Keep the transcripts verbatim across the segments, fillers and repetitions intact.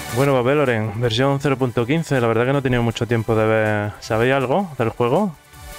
Bueno, pues Veloren, versión cero punto quince. La verdad que no he tenido mucho tiempo de ver. ¿Sabéis algo del juego?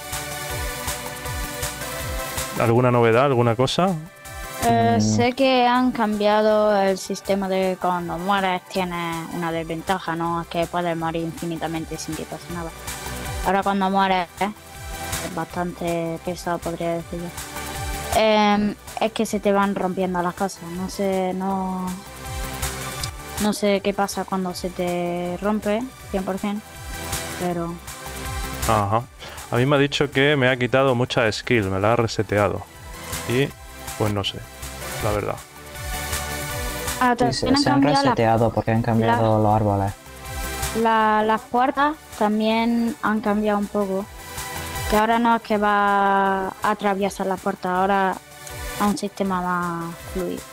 ¿Alguna novedad, alguna cosa? Eh, Mm, sé que han cambiado el sistema de cuando mueres tienes una desventaja, ¿no? Es que puedes morir infinitamente sin que pase nada. Ahora cuando mueres es bastante pesado, podría decir yo. Eh, es que se te van rompiendo las cosas. No sé, no, no sé qué pasa cuando se te rompe cien por ciento, pero Ajá. A mí me ha dicho que me ha quitado muchas skills, me la ha reseteado. Y pues no sé, la verdad. ah, sí, se, también han se han cambiado las reseteado porque han cambiado los árboles. La- las puertas también han cambiado un poco. Que ahora no es que va a atravesar la puerta, ahora a un sistema más fluido.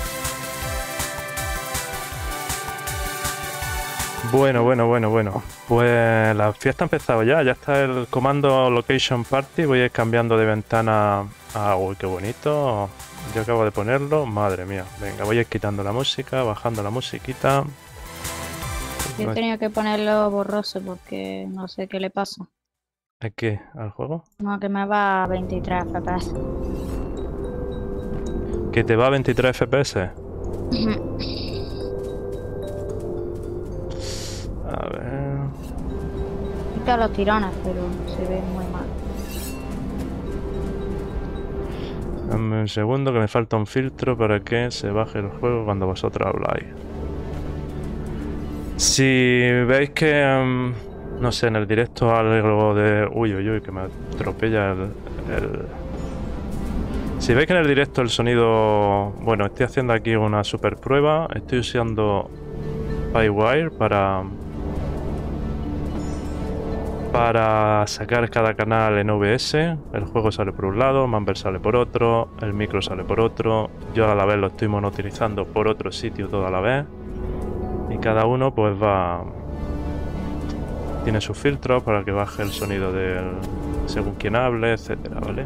Bueno, bueno, bueno, bueno. Pues la fiesta ha empezado ya. Ya está el comando Location Party. Voy a ir cambiando de ventana. Ah, uy, qué bonito. Yo acabo de ponerlo. Madre mía. Venga, voy a ir quitando la música, bajando la musiquita. Yo he tenido que ponerlo borroso porque no sé qué le pasa. ¿A qué? ¿Al juego? No, que me va a veintitrés F P S. ¿Que te va a veintitrés F P S? A ver... Quita los tirones, pero se ve muy mal. Dame un segundo que me falta un filtro para que se baje el juego cuando vosotros habláis. Si veis que, um, no sé, en el directo algo de... Uy, uy, uy, que me atropella el, el... Si veis que en el directo el sonido... Bueno, estoy haciendo aquí una super prueba. Estoy usando Firewire para... Para sacar cada canal en O B S. El juego sale por un lado, Manver sale por otro, el micro sale por otro. Yo a la vez lo estoy monitorizando por otro sitio toda la vez. Y cada uno pues va... Tiene sus filtros para que baje el sonido del... según quien hable, etcétera, ¿vale?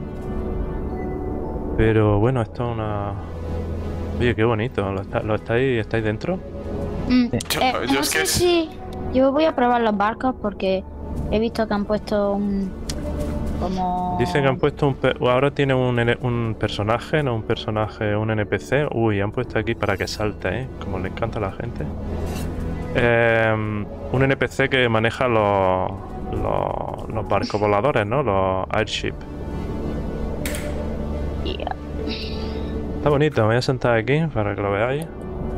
Pero bueno, esto es una... Oye, qué bonito. ¿Lo, está- lo estáis, estáis dentro? Mm, Sí. Yo, eh, yo no es sé que si yo voy a probar los barcos porque he visto que han puesto un como Dicen que han puesto un... pe- Ahora tiene un, N- un personaje, no un personaje, un N P C. Uy, han puesto aquí para que salte, ¿eh? Como le encanta a la gente. Eh, un N P C que maneja los, los, los barcos voladores, ¿no? Los airship. Yeah. Está bonito, me voy a sentar aquí para que lo veáis.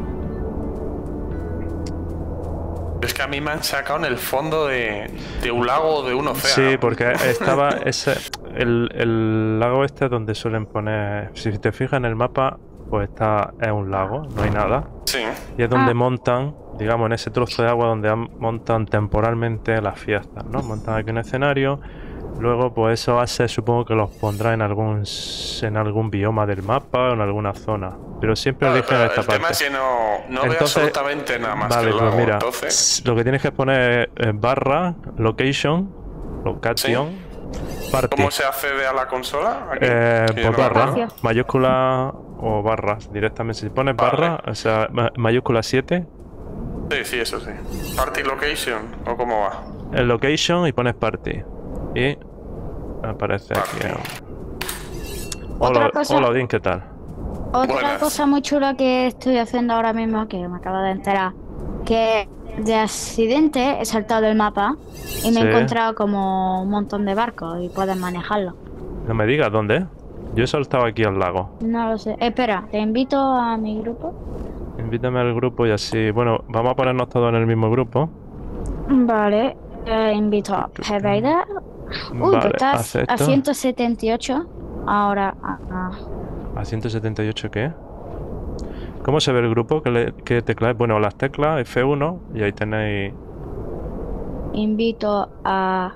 es que a mí me han sacado en el fondo de, de un lago o de un océano. Sí, porque estaba ese... El, el lago este es donde suelen poner... Si te fijas en el mapa, pues está... Es un lago, no hay nada. Sí. Y es donde Ah. montan, digamos, en ese trozo de agua donde han- montan temporalmente las fiestas, ¿no? Montan aquí un escenario, luego pues eso hace, supongo que los pondrá en algún s- en algún bioma del mapa o en alguna zona, pero siempre Claro, eligen pero esta el tema parte. es que no, no veo Entonces, absolutamente nada más vale, que el pues lago. mira, Entonces, s- lo que tienes que poner es eh, barra, location, location, party. ¿cómo se accede a la consola? Aquí, Eh, que yo pues no me barra, acuerdo. Espacio. mayúscula o barras directamente. Si pones Vale. barra, o sea, ma- mayúscula siete, Sí, sí, eso sí. Party location, ¿o cómo va? el location y pones party. Y aparece aquí. Party. eh. Otra Hola, cosa- hola, Odín, ¿qué tal? Otra Buenas. cosa muy chula que estoy haciendo ahora mismo, que me acabo de enterar, que de accidente he saltado del mapa y me Sí. he encontrado como un montón de barcos y puedes manejarlos. No me digas dónde. Yo he saltado aquí al lago. No lo sé. Espera, te invito a mi grupo. Invítame al grupo y así. Bueno, vamos a ponernos todos en el mismo grupo. Vale, te invito a Pereira. Uy, Vale, que estás a acepto. ciento setenta y ocho. Ahora, ah, ah. ¿A ciento setenta y ocho qué? ¿Cómo se ve el grupo? ¿Qué, le- qué tecla es? Bueno, las teclas F uno y ahí tenéis... invito a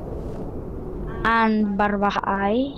Ann Barbajay.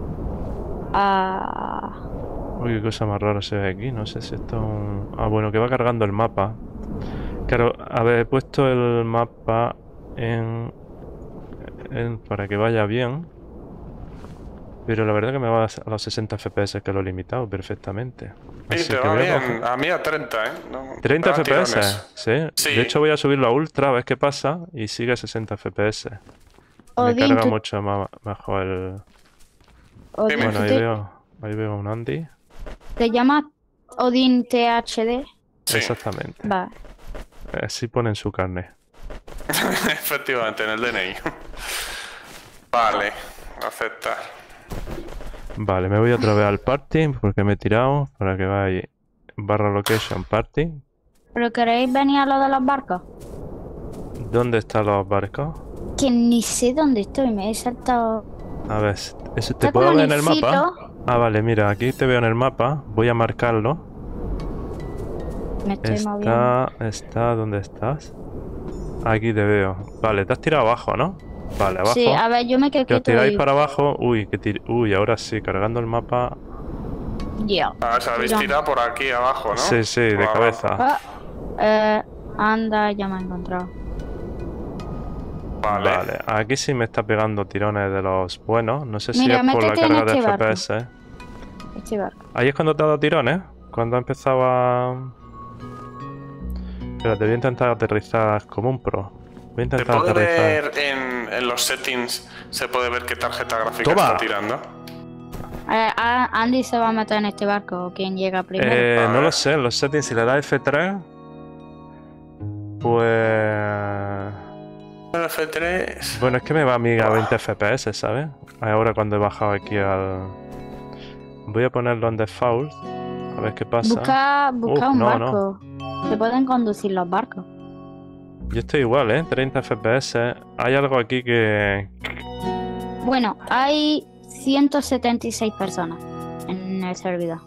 A... Uy, qué cosa más rara se ve aquí. No sé si esto es un... Ah, bueno, que va cargando el mapa. Claro, a ver, he puesto el mapa en... en- para que vaya bien. Pero la verdad que me va a los sesenta F P S que lo he limitado perfectamente. Sí, Así te que va voy a bien. coger- A mí a treinta, ¿eh? No, treinta me da F P S, tirones. ¿sí? Sí. De hecho voy a subirlo a ultra a ver qué pasa y sigue a sesenta F P S. Me Odín, carga tú- mucho más mejor el... Odín, Bueno, ¿tú ahí te, veo, ahí veo un Andy. te llamas Odín T H D? Sí, Exactamente. Va. Así pone en su carne. efectivamente, en el D N I. Vale, aceptar. Vale, me voy otra vez al party porque me he tirado para que vaya barra location party. ¿Pero queréis venir a lo de los barcos? ¿Dónde están los barcos? Que ni sé dónde estoy, me he saltado. A ver, ¿eso te Está puedo como ver en en el el mapa? filo. Ah, vale, mira, aquí te veo en el mapa. Voy a marcarlo. Me estoy moviendo. Está, está, ¿dónde estás? Aquí te veo. Vale, te has tirado abajo, ¿no? Vale, abajo. Sí, a ver, yo me quedo Que os quieto tiráis y... para abajo. Uy, que tir- Uy, ahora sí, cargando el mapa. Ya. A ver, se habéis Tirón. tirado por aquí abajo, ¿no? Sí, sí, Por de la cabeza. Ah, eh, anda, ya me he encontrado. Vale. Vale, aquí sí me está pegando tirones de los buenos. No sé si Mira, es por la métete en carga de este barco. F P S. Este barco. Ahí es cuando te ha dado tirones. Cuando ha empezado a... Espérate, voy a intentar aterrizar como un pro. Voy a ¿Se intentar puede aterrizar. ver en, en los settings, se puede ver qué tarjeta gráfica ¡Toma! está tirando? Eh, a- Andy se va a meter en este barco, quien llega primero. Eh, A no ver. lo sé, en los settings si le das F tres, pues... F tres. Bueno, es que me va a mí a veinte F P S, ¿sabes? Ahora cuando he bajado aquí al... Voy a ponerlo en default, a ver qué pasa. Busca, busca Uf, un no, barco. Se pueden conducir los barcos. Yo estoy igual, ¿eh? treinta F P S. Hay algo aquí que... Bueno, hay ciento setenta y seis personas en el servidor.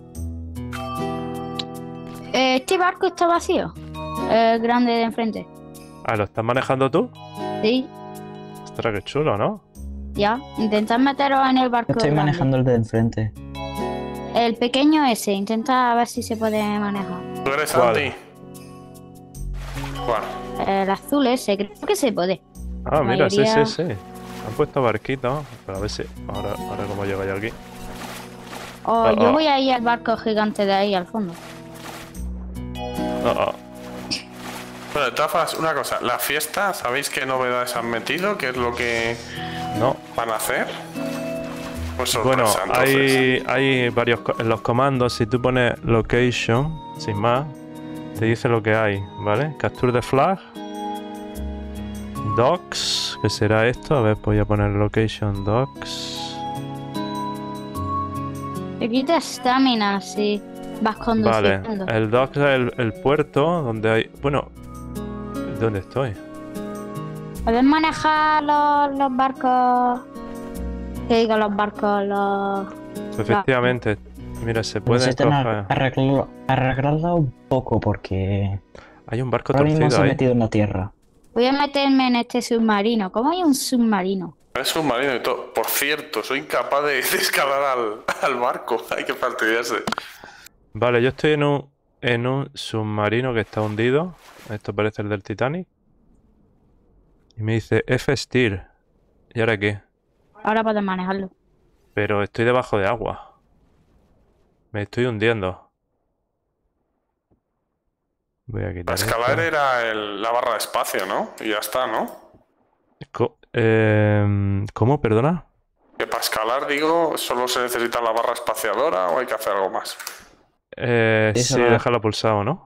Eh, Este barco está vacío. El grande de enfrente. Ah, ¿lo estás manejando tú? Sí, Ostras, qué chulo, ¿no? ya. Intentad meteros en el barco. Yo estoy grande. manejando el de enfrente. El pequeño ese, intenta ver si se puede manejar. ¿Tú eres ¿Cuál? Santi? ¿Cuál? El azul ese, creo que se puede. Ah, La mira, sí, mayoría- sí, sí. Han puesto barquitos. Pero a ver si... Ahora, ahora cómo llego yo aquí. O Oh, yo oh. voy a ir al barco gigante de ahí al fondo. Oh, oh. Bueno, de todas formas, una cosa. La fiesta, ¿sabéis qué novedades han metido? ¿Qué es lo que No. van a hacer? Pues Bueno, sorpresa, entonces. hay, hay varios... co- En los comandos, si tú pones location, sin más, te dice lo que hay, ¿vale? Capture the flag. Docks, que será esto. A ver, voy a poner location docks. Te quita estamina si vas Vale, conduciendo. el dock es el, el puerto donde hay... Bueno, ¿dónde estoy? ¿Puedes manejar los, los barcos? Que digo, los barcos, los... Pues efectivamente, mira, se puede Necesitan coger... ar- arreglarlo, arreglarla un poco porque Hay un barco ahora mismo se torcido ha ahí. metido en la tierra. Voy a meterme en este submarino. ¿Cómo hay un submarino? Es submarino y todo. Por cierto, soy incapaz de, de escalar al, al barco. Hay que fastidiarse. Vale, yo estoy en un, en un submarino que está hundido. Esto parece el del Titanic. Y me dice F steer. ¿Y ahora qué? Ahora puedes manejarlo. Pero estoy debajo de agua. Me estoy hundiendo. Voy a Para quitar escalar esto. era el- la barra de espacio, ¿no? Y ya está, ¿no? Co- em, ¿Cómo? ¿Perdona? Que para escalar, digo, solo se necesita la barra espaciadora o hay que hacer algo más. Eh, Sí, sí, se va. déjalo pulsado, ¿no?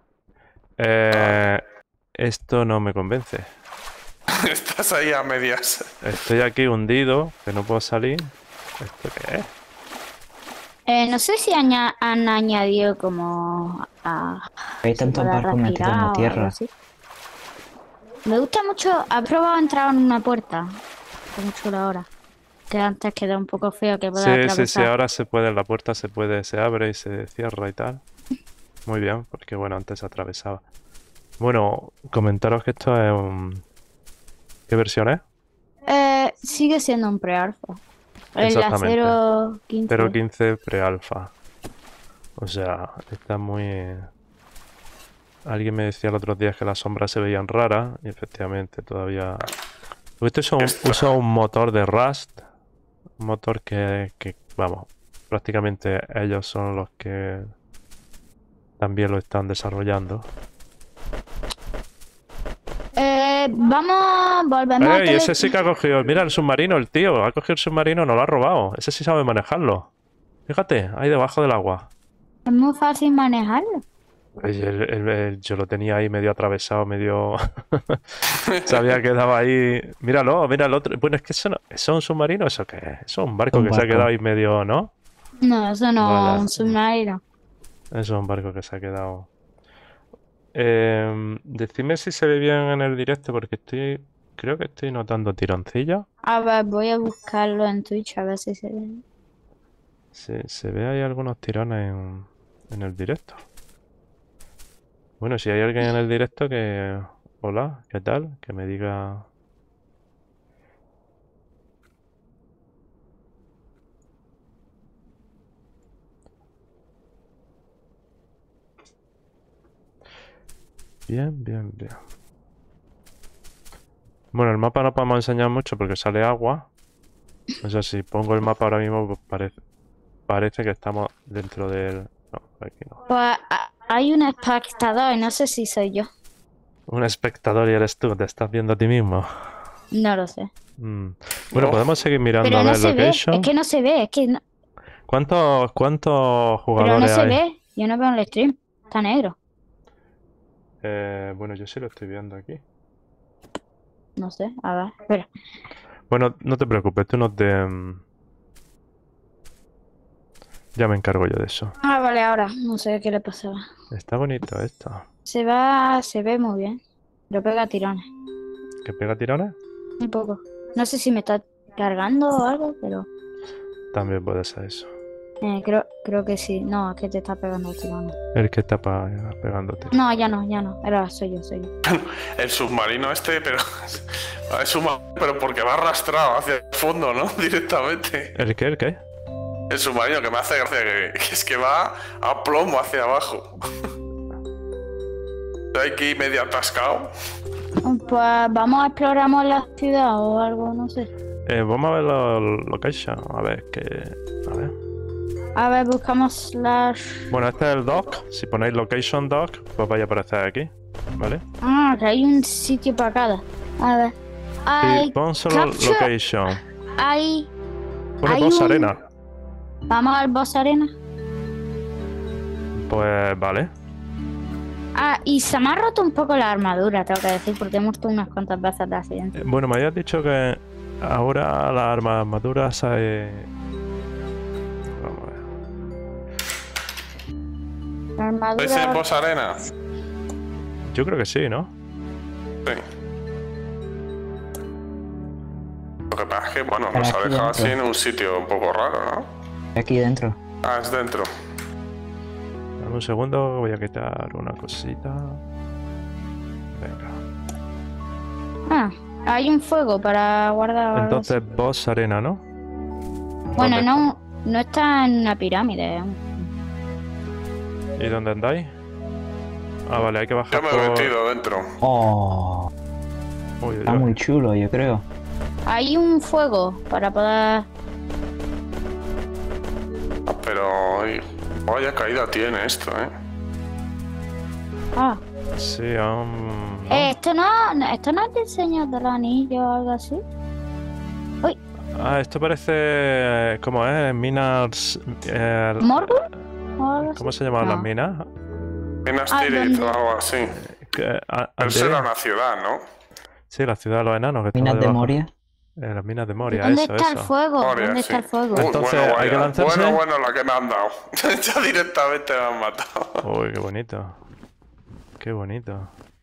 Eh, esto no me convence. Estás ahí a medias. Estoy aquí hundido, que no puedo salir. ¿Esto qué es? Eh, no sé si aña- han añadido como a... Hay tantos para barcos metidos en respirar la o algo tierra. así. Me gusta mucho... ¿Has probado entrar en una puerta? Está muy chulo ahora. Que antes queda un poco feo que pueda Sí, sí, atravesar. sí, ahora se puede, la puerta se puede, se abre y se cierra y tal. Muy bien, porque bueno, antes se atravesaba. Bueno, comentaros que esto es un... ¿Qué versión es? Eh, sigue siendo un pre-alfa. El Exactamente. cero quince. cero quince pre-alfa. O sea, está muy... Alguien me decía el otro día que las sombras se veían raras y efectivamente todavía... Esto usa un, Esto. usa un motor de Rust Un motor que, que, vamos, prácticamente ellos son los que también lo están desarrollando. Eh, vamos, volvemos a ¡Ey! tele- Ese sí que ha cogido. Mira el submarino, el tío. Ha cogido el submarino, no lo ha robado. Ese sí sabe manejarlo. Fíjate, ahí debajo del agua. Es muy fácil manejarlo. Ay, el- el- el- yo lo tenía ahí medio atravesado, medio... Se había quedado ahí... Míralo, mira el otro. Bueno, es que eso, no... ¿Eso es un submarino? ¿Eso qué es? Eso es un barco Un que se ha barco. quedado ahí medio, ¿no? No, eso no Vale. es un submarino. Eso es un barco que se ha quedado... Eh, decidme si se ve bien en el directo, porque estoy... Creo que estoy notando tironcillos. A ver, voy a buscarlo en Twitch a ver si se ve. Sí, se ve ahí algunos tirones en, en el directo. Bueno, si hay alguien en el directo que... Hola, ¿qué tal? Que me diga... Bien, bien, bien. Bueno, el mapa no podemos enseñar mucho porque sale agua. O sea, si pongo el mapa ahora mismo, pues parece, parece que estamos dentro del... No, aquí no. Pues a- hay un espectador, no sé si soy yo. Un espectador y eres tú, te estás viendo a ti mismo. No lo sé. Mm. Bueno, No. podemos seguir mirando Pero a no ver se ve, location. es que no se ve, es que no, ¿Cuántos, cuántos pero no jugadores se hay? ve. Yo no veo el stream, está negro. Eh, bueno, yo sí lo estoy viendo aquí. No sé, a ver, espera. Bueno, no te preocupes, tú no te... mm, Ya me encargo yo de eso. Ah, vale, ahora, no sé qué le pasaba. Está bonito esto. Se va, se ve muy bien. Lo pega a tirones, ¿Que pega tirones? un poco. No sé si me está cargando o algo, pero También puede ser eso. eh, creo, creo que sí. No, es que te está pegando tirones. El que está pa- pegando tirones. No, ya no, ya no. Era soy yo, soy yo. El submarino este, pero. Es submarino, pero porque va arrastrado hacia el fondo, ¿no? Directamente. ¿El qué? ¿El qué? El submarino que me hace gracia que, que es que va a plomo hacia abajo. Hay que ir medio atascado. Pues vamos a explorar la ciudad o algo, no sé. Eh, vamos a ver los location. A ver, que... A ver. A ver, buscamos las... Bueno, este es el dock. Si ponéis location dock, pues vaya a aparecer aquí. ¿Vale? Ah, que hay un sitio para cada. A ver. Hay... Y pon solo capture- location. Hay... Pone hay Boss un- Arena. Vamos al Boss Arena. Pues vale. Ah, y se me ha roto un poco la armadura, tengo que decir, porque he muerto unas cuantas veces de accidente. Eh, Bueno, me habías dicho que ahora la armadura se... Vamos a ver. La armadura... ¿Ese es Boss Arena? Yo creo que sí, ¿no? Sí. Lo que pasa es que, bueno, Pero nos ha aquí dejado dentro. así en un sitio un poco raro, ¿no? Aquí dentro. Ah, es dentro. Dame un segundo, voy a quitar una cosita. Venga. Ah, hay un fuego para guardar algo Entonces, así. Boss Arena, ¿no? Bueno, ¿dónde no, no está en una pirámide. ¿Y dónde andáis? Ah, vale, hay que bajar Yo me he por... metido dentro. Oh, Uy, uy, está uy. muy chulo, yo creo. Hay un fuego para poder... Ah, pero. ay, vaya caída tiene esto, ¿eh? Ah, Sí, aún... ¿no? eh, esto no, no- esto no es diseño del anillo o algo así. Ah, esto parece... eh, ¿Cómo es? Minas... eh, ¿Mordor? ¿O algo así? ¿Cómo se llaman No. las minas? Minas Ah, Tirith ¿dónde? o algo así. Que- a- Pero eso Anderia. era una ciudad, ¿no? Sí, la ciudad de los enanos que está Minas de debajo. Moria. Eh, las minas de Moria, ¿Dónde eso, está eso. el fuego? Moria, ¿Dónde sí. está el fuego? Uy, Entonces, bueno, ¿hay que vaya. lanzarse? Bueno, bueno, la que me han dado. Ya directamente me han matado. Uy, qué bonito. Qué bonito.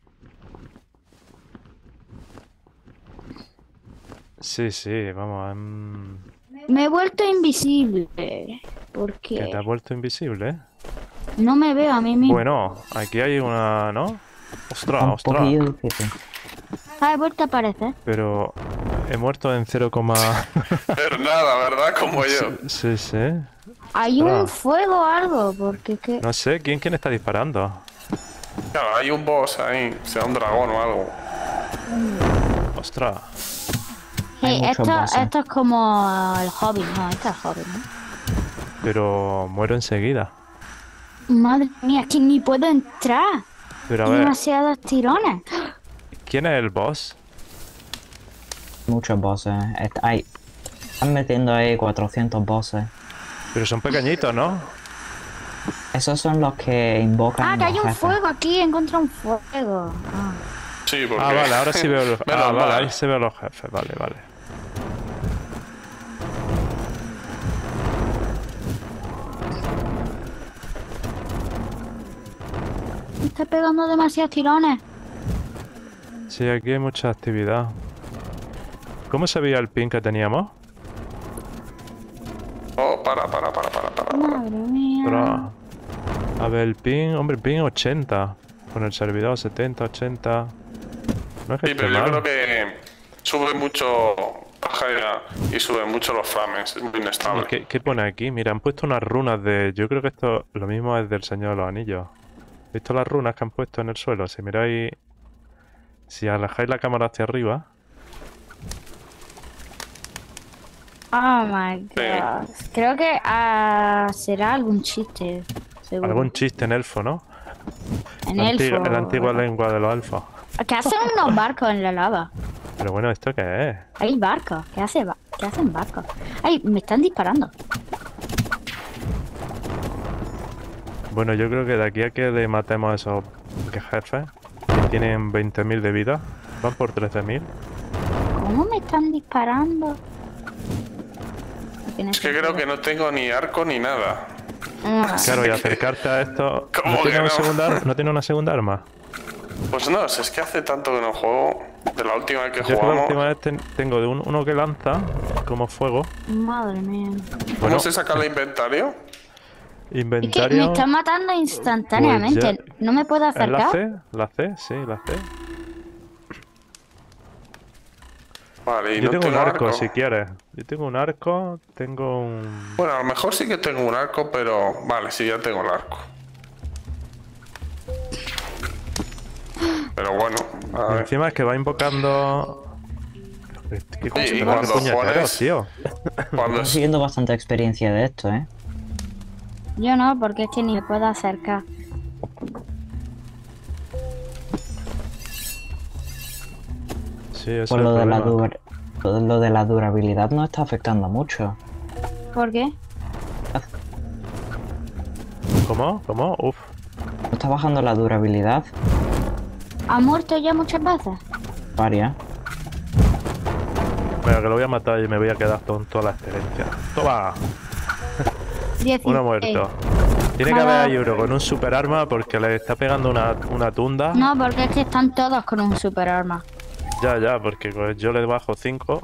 Sí, sí, vamos. em, Me he vuelto invisible. que Porque te has vuelto invisible, ¿eh? no me veo a mí mismo. Bueno, aquí hay una, ¿no? Ostras, Un ostras. poquillo difícil. Ah, he vuelto a aparecer. Pero he muerto en cero, Pero nada, ¿verdad? Como yo. sí, sí. Hay un Ostras. fuego o algo, porque es que... No sé, ¿quién, quién está disparando? Claro, hay un boss ahí, sea un dragón o algo. Ostras. Hay Sí, muchos esto, bosses. esto es como el Hobbit, no, este es el Hobbit, ¿no? Pero muero enseguida. Madre mía, es que ni puedo entrar. Pero a Hay ver, demasiados tirones. ¿quién es el boss? Muchos bosses. Est- Hay... Están metiendo ahí cuatrocientos bosses. Pero son pequeñitos, ¿no? Esos son los que invocan Ah, que hay los un jefes. fuego aquí, encontré un fuego. Ah. Sí, porque... Ah, vale, ahora sí veo los... Menos Ah, vale, mal. ahí se ven los jefes, vale, vale. Me está pegando demasiados tirones. Sí, aquí hay mucha actividad. ¿Cómo se veía el pin que teníamos? Oh, para, para, para, para, para. Madre mía. Ostras. A ver, el ping, hombre, el ping ochenta. Con el servidor setenta, ochenta. No es que Sí, esté pero yo mal. creo que sube mucho página y sube mucho los frames, es muy inestable. ¿Qué, qué pone aquí? Mira, han puesto unas runas de... Yo creo que esto lo mismo es del Señor de los Anillos. ¿Has visto las runas que han puesto en el suelo? Si miráis... Si alejáis la cámara hacia arriba... Oh my god. Creo que ah, será algún chiste. Seguro. Algún chiste en elfo, ¿no? En La elfo. antigua, en la antigua lengua de los elfos. Que hacen unos barcos en la lava. Pero bueno, ¿esto qué es? Hay barcos. ¿Qué, hace ba- ¿Qué hacen barcos? Ay, me están disparando. Bueno, yo creo que de aquí a que le matemos a esos jefes, que tienen veinte mil de vida, van por trece mil. ¿Cómo me están disparando? Es que creo que no tengo ni arco ni nada. Ah, Claro, y acercarte a esto... ¿Cómo ¿No tiene, que una no? segunda, ar- ¿No tiene una segunda arma? Pues no, si es que hace tanto que no juego. De la última vez que Yo que la jugamos. última vez ten- tengo de un- uno que lanza como fuego. madre mía. ¿Cómo Bueno, se saca el inventario? Es que inventario... me están matando instantáneamente. Pues ya- No me puedo ¿Es la acercar. C? ¿La C? Sí, la C. Vale, y Yo no tengo un arco, arco. si quieres. Yo tengo un arco, tengo un... Bueno, a lo mejor sí que tengo un arco, pero. Vale, sí, ya tengo el arco. Pero bueno, a ver. Encima es que va invocando... ¿Qué Oye, y concentradores cuando puñeteros, juegues- tío? Cuando Estoy es- consiguiendo bastante experiencia de esto, ¿eh? Yo no, porque es que ni me puedo acercar. Sí, eso Pues es lo el de, la problema. dur- lo- lo de la durabilidad no está afectando mucho. ¿Por qué? ¿Cómo? ¿Cómo? Uf. No está bajando la durabilidad. ¿Ha muerto ya muchas veces? Varias. Venga, que lo voy a matar y me voy a quedar con toda la excelencia. ¡Toma! dieciséis. Uno muerto. Tiene que Nada. haber ahí uno con un super arma porque le está pegando una, una tunda. No, porque es que están todos con un super arma. Ya, ya, porque pues, yo le bajo cinco.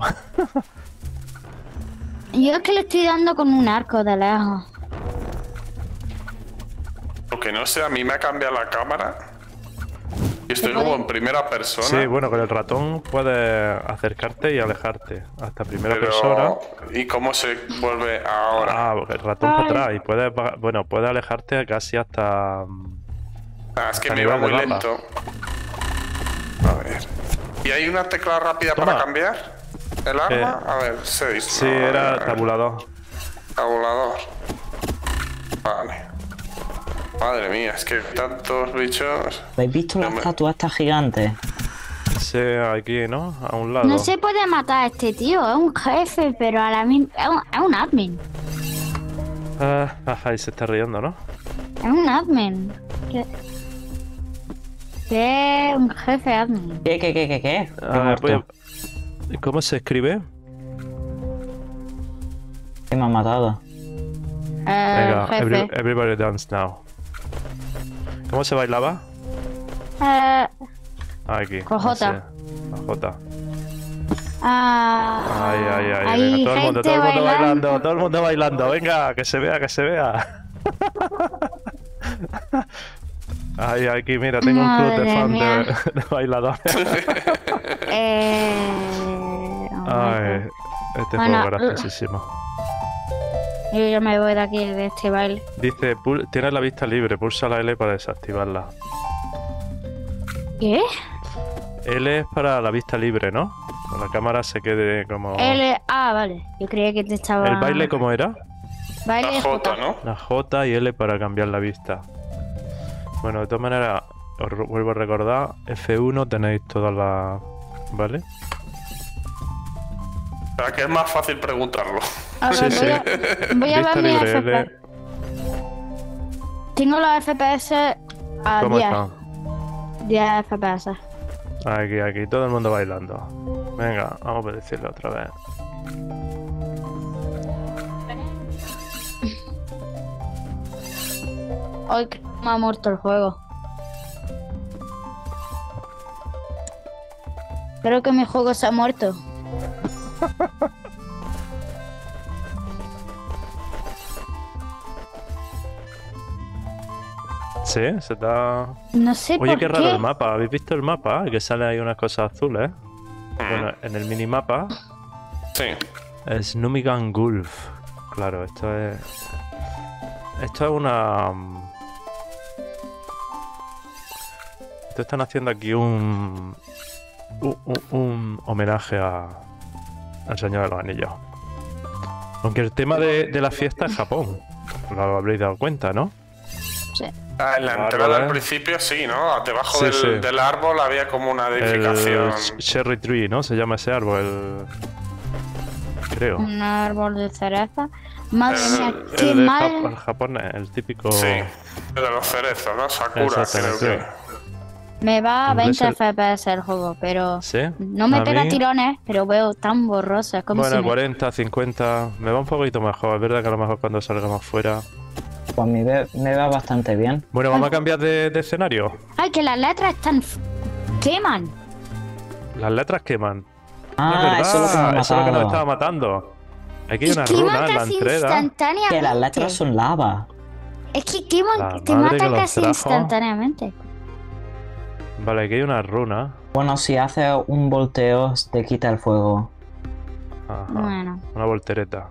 Yo es que le estoy dando con un arco de lejos. Lo que no sé, a mí me ha cambiado la cámara. Y estoy ¿Se puede? como en primera persona. Sí, bueno, con el ratón puedes acercarte y alejarte. Hasta primera pero... persona. ¿Y cómo se vuelve ahora? Ah, porque el ratón Ay. para atrás. Y puedes, ba- bueno, puedes alejarte casi hasta... mm, Ah, es que a me iba nivel muy de mapa. lento. A ver. ¿Y hay una tecla rápida Toma. para cambiar el arma? Eh, A ver, seis. Sí, no, a era ver, tabulador. Tabulador. Vale. Madre mía, es que tantos bichos. ¿Habéis visto la No me- estatua esta gigante? Sí, aquí, ¿no? A un lado. No se puede matar a este tío, es un jefe, pero a la misma... Es un, es un admin. Ah, ajá, y se está riendo, ¿no? Es un admin. ¿Qué? ¿Qué? Un jefe admin. ¿Qué, qué, qué, qué, qué? Me he A ver, muerto. voy a- ¿Cómo se escribe? ¿Qué me ha matado? Eh, Venga, jefe. every- everybody dance now. ¿Cómo se bailaba? Eh, Ah, aquí. Con J. La J. ah, Ay, ay, ay. hay Venga, todo el mundo, gente todo el mundo bailando. bailando. todo el mundo bailando. Venga, que se vea, que se vea. Ay, aquí, mira, tengo un club de Madre fans mía. de, de bailadores. Eh, Ay, este Bueno, juego es graciosísimo. yo ya me voy de aquí, de este baile. Dice, pul- tienes la vista libre, pulsa la L para desactivarla. ¿Qué? L es para la vista libre, ¿no? La cámara se quede como... L, ah, vale. Yo creía que te estaba... ¿El baile cómo era? Baile La J, J. ¿no? La J y L para cambiar la vista. Bueno, de todas maneras, os ru- vuelvo a recordar, F uno tenéis todas las... ¿Vale? O sea, que es más fácil preguntarlo. A ver, Sí, voy, sí. A, voy a Vista ver mi libre, F P. L. Tengo los F P S a ¿Cómo diez. están? diez F P S. Aquí, aquí, todo el mundo bailando. Venga, vamos a decirlo otra vez. Hoy me ha muerto el juego. Creo que mi juego se ha muerto. Sí, se está... No sé Oye, por qué raro qué. el mapa. ¿Habéis visto el mapa? Que sale ahí unas cosas azules. Bueno, en el minimapa Sí. es Numigan Gulf. Claro, esto es... Esto es una... Esto están haciendo aquí un... Un, un- un homenaje a... al Señor de los Anillos. Aunque el tema de, de la fiesta es Japón. Lo habréis dado cuenta, ¿no? Ah, en la Árbol, entrada al ¿eh? principio sí, ¿no? Debajo Sí, del, sí. del árbol había como una edificación. El Cherry Tree, ¿no? Se llama ese árbol. El... Creo. Un árbol de cereza. Madre El- mía, El qué de mal. Jap- el japonés, el típico... Sí, el de los cerezos, ¿no? Sakura, creo Exactamente. que. Me va a En inglés veinte el- F P S el juego, pero ¿Sí? no me A pega mí- tirones, pero veo tan borroso. Es como Bueno, si me... cuarenta, cincuenta... Me va un poquito mejor. Es verdad que a lo mejor cuando salgamos fuera... Pues me, ve- me va bastante bien. Bueno, vamos a cambiar de, de escenario. Ay, que las letras están... f- queman. Las letras queman. Ah, es eso es lo que me ha verdad, eso es lo que nos matado. estaba matando. Aquí hay Y una queman runa en la casi entrega. instantáneamente. Que las letras son lava. Es que queman, La te madre que matan los casi trajo. instantáneamente. Vale, aquí hay una runa. Bueno, si hace un volteo, te quita el fuego. Ajá. Bueno, Una voltereta.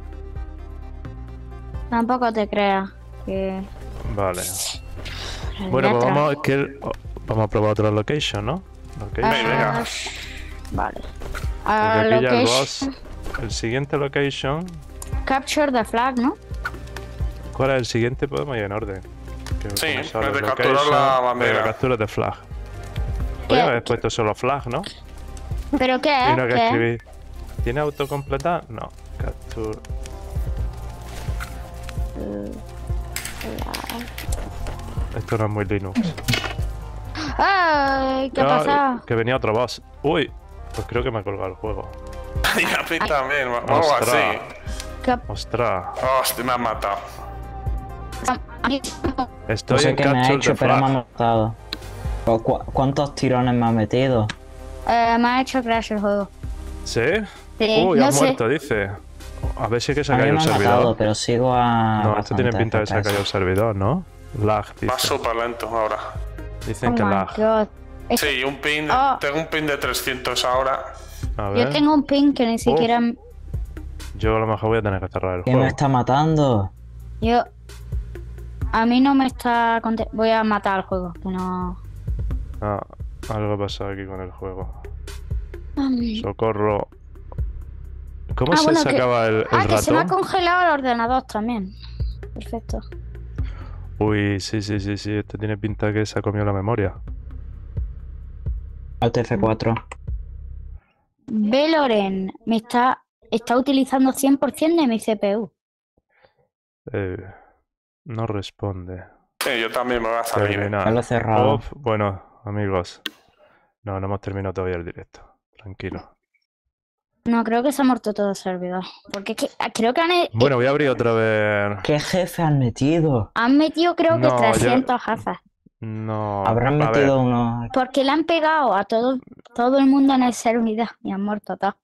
tampoco te creas que... Vale. las Bueno, pues letras- vamos, que- oh, vamos a probar otra location, ¿no? Location. Ven, venga. Ah, vale. Porque Ah, aquí ya el location- boss. El siguiente location. Capture the flag, ¿no? ¿Cuál es el siguiente? Podemos ir en orden. Que Sí, como sale el de location, capturar la bandera. venga, captura de flag. ¿Qué? Podría haber puesto solo flag, ¿no? ¿Pero qué Y es? no que ¿Qué es? escribir. ¿Tiene autocompletar? No. Capture. Esto no es muy Linux. ¡Ay! ¿Qué ha Ah, pasado? Que venía otro boss. Uy, pues creo que me ha colgado el juego. Y a mí también, o algo así. Ostras. ¿Qué- Ostras. Hostia, me han matado. a mí- Estoy No sé en qué me ha Capture hecho, the pero me ha Flag. matado. Pero cu- ¿Cuántos tirones me ha metido? Eh, me ha hecho crash el juego. ¿Sí? Sí, Uy, no has sé. muerto, dice. A ver si es que se A ha mí caído me el ha servidor. matado, pero sigo a. No, esto tiene bastante pinta de que se ha F P S. caído el servidor, ¿no? Lag, Va dice. súper lento ahora. Dicen Oh que my lag. God. Es que Sí, un pin. de- Oh. Tengo un pin de trescientos ahora. A ver. yo tengo un ping que ni siquiera... Yo a lo mejor voy a tener que cerrar el ¿Quién juego. me está matando? Yo... A mí no me está... conte- Voy a matar al juego, que no... Ah, algo ha pasado aquí con el juego. Ay. Socorro. ¿Cómo Ah, se bueno, que- sacaba el, el Ah, que se me ha ratón? congelado el ordenador también. Perfecto. Uy, sí, sí, sí, sí. Este tiene pinta que se ha comido la memoria. Alt F cuatro. Veloren me está... Está utilizando cien por ciento de mi C P U. Eh, no responde. Sí, yo también me voy a salir. Ya lo he Terminar. cerrado. Off. Bueno, amigos. No, no hemos terminado todavía el directo. Tranquilo. No, creo que se ha muerto todo el servidor. Porque es que ah, creo que han, eh, Bueno, voy a abrir otra vez. ¿Qué jefe han metido? han metido creo que No, yo- trescientos jefes. No. Habrán a ver, metido uno. Porque le han pegado a todo, todo el mundo en el servidor y han muerto todos.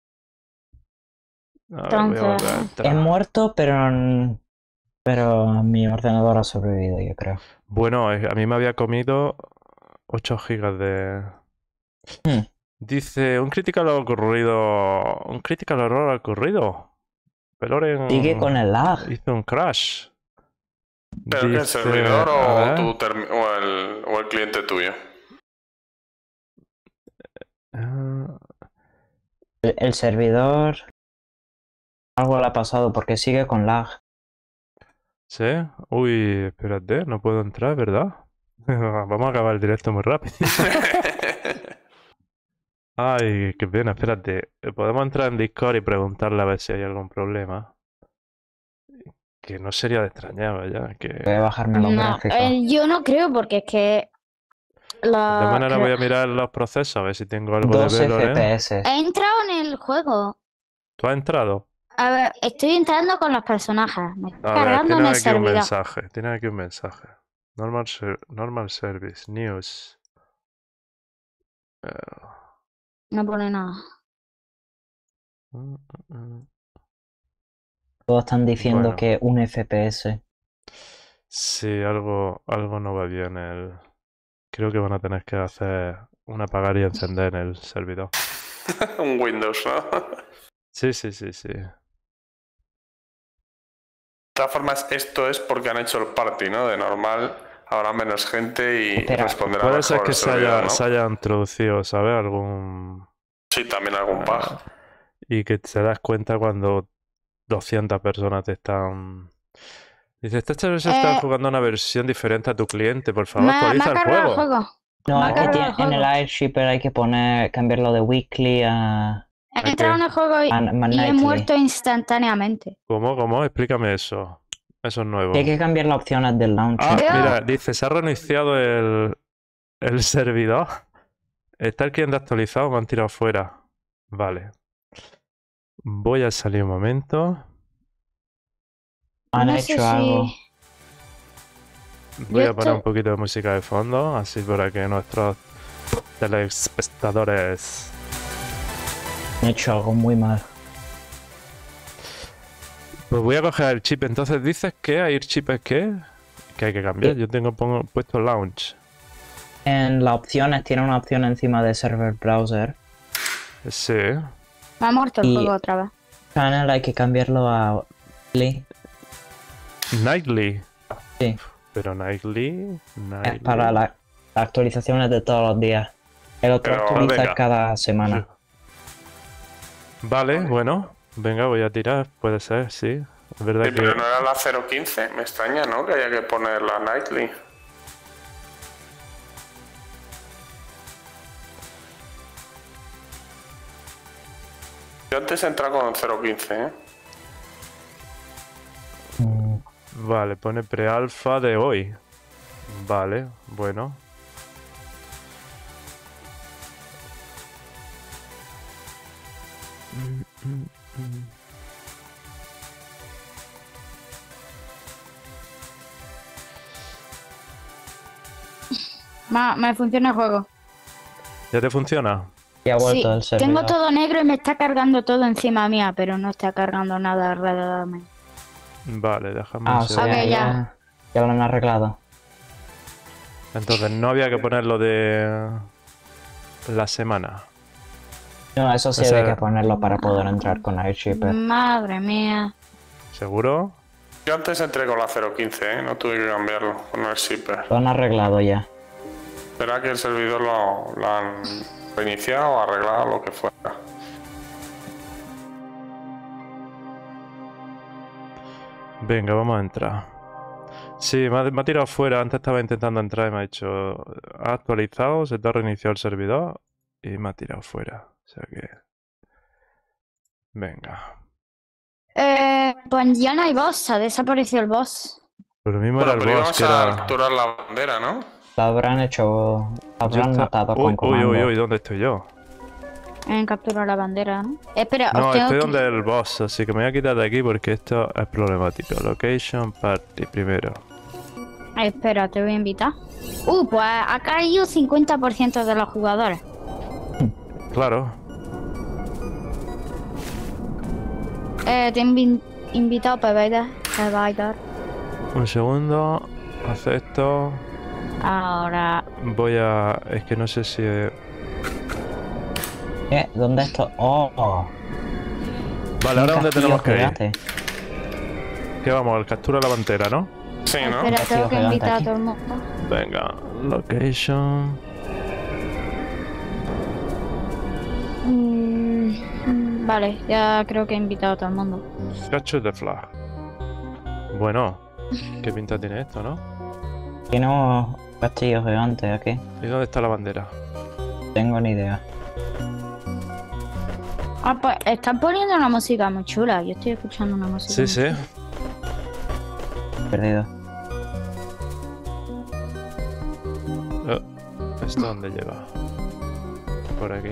a ver, voy a volver a Entonces- entrar. He muerto, pero. Pero mi ordenador ha sobrevivido, yo creo. Bueno, eh, a mí me había comido ocho gigas de... Hmm. Dice, un critical ocurrido... Un critical error ha ocurrido. Peloren Sigue con el lag. hizo un crash. ¿Pero que el Dice, servidor a o, ver, tu termi- o, el, o el cliente tuyo? ah, El, el servidor... Algo le ha pasado porque sigue con lag. ¿Sí? Uy, espérate, no puedo entrar, ¿verdad? Vamos a acabar el directo muy rápido. Ay, qué pena, espérate. Podemos entrar en Discord y preguntarle a ver si hay algún problema. Que no sería de extrañar, vaya. Que... Voy a bajarme los No, gráficos. eh, yo no creo porque es que... De La... manera creo- voy a mirar los procesos a ver si tengo algo de doce Valorant. F P S. He entrado en el juego. ¿Tú has entrado? A ver, estoy entrando con los personajes. Me está A ver, cargando en tienes el aquí un servidor. mensaje. Tienes aquí un mensaje. Normal, ser- normal service, news. Eh, No pone nada. mm, mm, mm. Todos están diciendo Bueno. que un F P S. Sí, algo, algo no va bien. El... Creo que van a tener que hacer un apagar y encender en el servidor. Un Windows, ¿no? Sí, sí, sí, sí. De todas formas, esto es porque han hecho el party, ¿no? De normal habrá menos gente y Espera, responderá Puede mejor ser que el se servidor, haya, ¿no? se haya introducido, ¿sabes? Algún... Sí, también algún bug. Ah, y que te das cuenta cuando doscientas personas te están... Dice, esta vez está Eh, jugando una versión diferente a tu cliente, por favor, Me, ha- me actualiza ha el cargado el juego. juego. No, Me ha es que cargado tiene- el en el juego. Airshipper hay que poner, cambiarlo de weekly a, He ¿A entrado qué? en el juego y, a, a y he nightly. muerto instantáneamente. ¿Cómo? ¿Cómo? Explícame eso. Eso es nuevo. Hay que cambiar las opciones del launcher. Ah, Veo- mira, dice, se ha reiniciado el, el servidor. Está el cliente actualizado, me han tirado fuera. Vale. Voy a salir un momento. Han no sé hecho si... algo. Voy Yo a poner un estoy- poquito de música de fondo, así para que nuestros telespectadores... Han hecho algo muy mal. Pues voy a coger el chip. Entonces dices que hay chip es que... Que hay que cambiar. Sí. Yo tengo pongo, puesto launch. En las opciones tiene una opción encima de server browser. Sí. Me ha muerto el Y- juego otra vez. Channel hay que cambiarlo a weekly. Nightly. Sí. Pero Nightly... Nightly... Es para la- las actualizaciones de todos los días. El otro Pero, actualiza venga. cada semana. Vale, bueno. Venga, voy a tirar. Puede ser, sí. Es verdad Sí, que... pero no era la cero quince. Me extraña, ¿no? Que haya que poner la nightly. Yo antes he entrado con cero quince, ¿eh? Mm, Vale, pone pre-alfa de hoy. Vale, bueno. Mm, mm, mm. Ma- me funciona el juego. ¿Ya te funciona? Y ha vuelto Sí, el servidor. tengo todo negro y me está cargando todo encima mía, pero no está cargando nada alrededor mío. Vale, déjame Ah, un o sea, Ok, segundo. ya. ya, ya lo han arreglado. Entonces no había que poner lo de la semana. No, eso sí O sea- hay que ponerlo para poder entrar con Airshipper. Madre mía. ¿Seguro? Yo antes entré con la cero quince, ¿eh? No tuve que cambiarlo con el shipper. Lo han arreglado ya. Será que el servidor lo, lo han reiniciado, arreglado, lo que fuera. Venga, vamos a entrar. Sí, me ha, me ha tirado fuera. Antes estaba intentando entrar y me ha dicho... Ha actualizado, se te ha reiniciado el servidor y me ha tirado fuera. O sea que... Venga. Eh, pues ya no hay boss, ha desaparecido el boss. Pero mismo Bueno, era pero el boss, íbamos que a era... capturar la bandera, ¿no? Lo habrán hecho. Lo Yo habrán esta- matado Uy, con uy, comando. uy, uy, ¿dónde estoy yo? En capturar la bandera, ¿no? Espera, No, os tengo estoy que- donde el boss, así que me voy a quitar de aquí porque esto es problemático. Location Party primero. Ay, espera, te voy a invitar. Uh, pues ha caído cincuenta por ciento de los jugadores. Claro. Eh, te he invi- invitado para bailar. Para bailar. Un segundo. Acepto. Ahora. Voy a... Es que no sé si... ¿Qué? ¿Dónde esto? Oh, oh. Vale, ahora Un dónde tenemos que castillo ir. gigante. Que vamos, al captura la pantera, ¿no? Sí, ¿no? Espera, tengo que gigante invitar a aquí. todo el mundo. Venga, location. Mm, Vale, ya creo que he invitado a todo el mundo. Capture the flag. Bueno, ¿qué pinta tiene esto, no? Tiene unos castillos gigantes aquí. ¿Y dónde está la bandera? Tengo ni idea. Ah, pues están poniendo una música muy chula. Yo estoy escuchando una música. Sí, muy sí. chula. Perdido. Oh, ¿esto dónde lleva? Por aquí.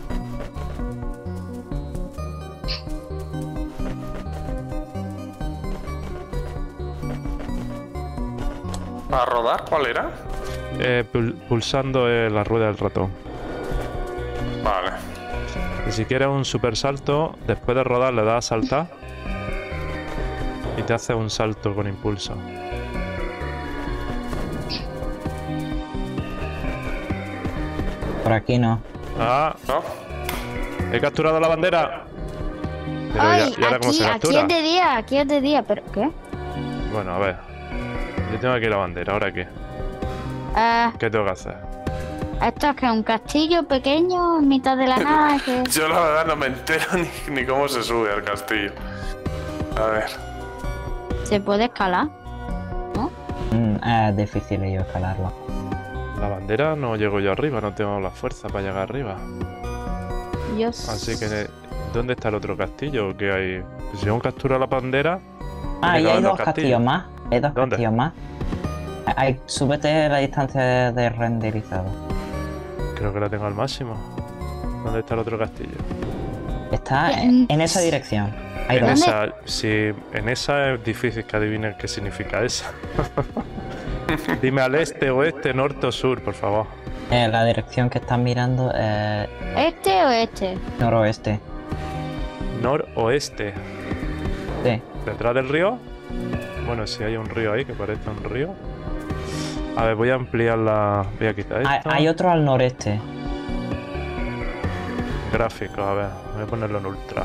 ¿Para rodar cuál era? Eh, pul- pulsando eh, la rueda del ratón. Vale. Y si quieres un super salto, después de rodar le das a saltar y te hace un salto con impulso. Por aquí no. Ah, ¿No? he capturado la bandera. Pero Ay, ya- ¿y ahora cómo aquí, se aquí captura? es de día, aquí es de día, pero ¿qué? Bueno, a ver. Yo tengo aquí la bandera, ¿ahora qué? Eh, ¿Qué tengo que hacer? esto es que un castillo pequeño en mitad de la nada que... Yo la verdad no me entero ni, ni cómo se sube al castillo. A ver. se puede escalar. Mm, es difícil yo escalarlo. La bandera no llego yo arriba, no tengo la fuerza para llegar arriba. Yo... Así que, ¿dónde está el otro castillo? ¿Qué hay? Si aún captura la bandera... Ah, tiene y que hay haber dos castillos más. Hay dos ¿Dónde? castillos más. Hay, súbete la distancia de renderizado. Creo que la tengo al máximo. ¿Dónde está el otro castillo? Está en, en esa dirección. Hay En dos. esa, si en esa es difícil que adivines qué significa esa. Dime al este, oeste, norte o sur, por favor. Eh, la dirección que estás mirando es ¿Este o este? noroeste. Noroeste. Sí. ¿Detrás del río? Bueno, si hay un río ahí que parece un río. A ver, voy a ampliar la... Voy a quitar Hay, esto. hay otro al noreste. Gráfico, a ver. Voy a ponerlo en ultra.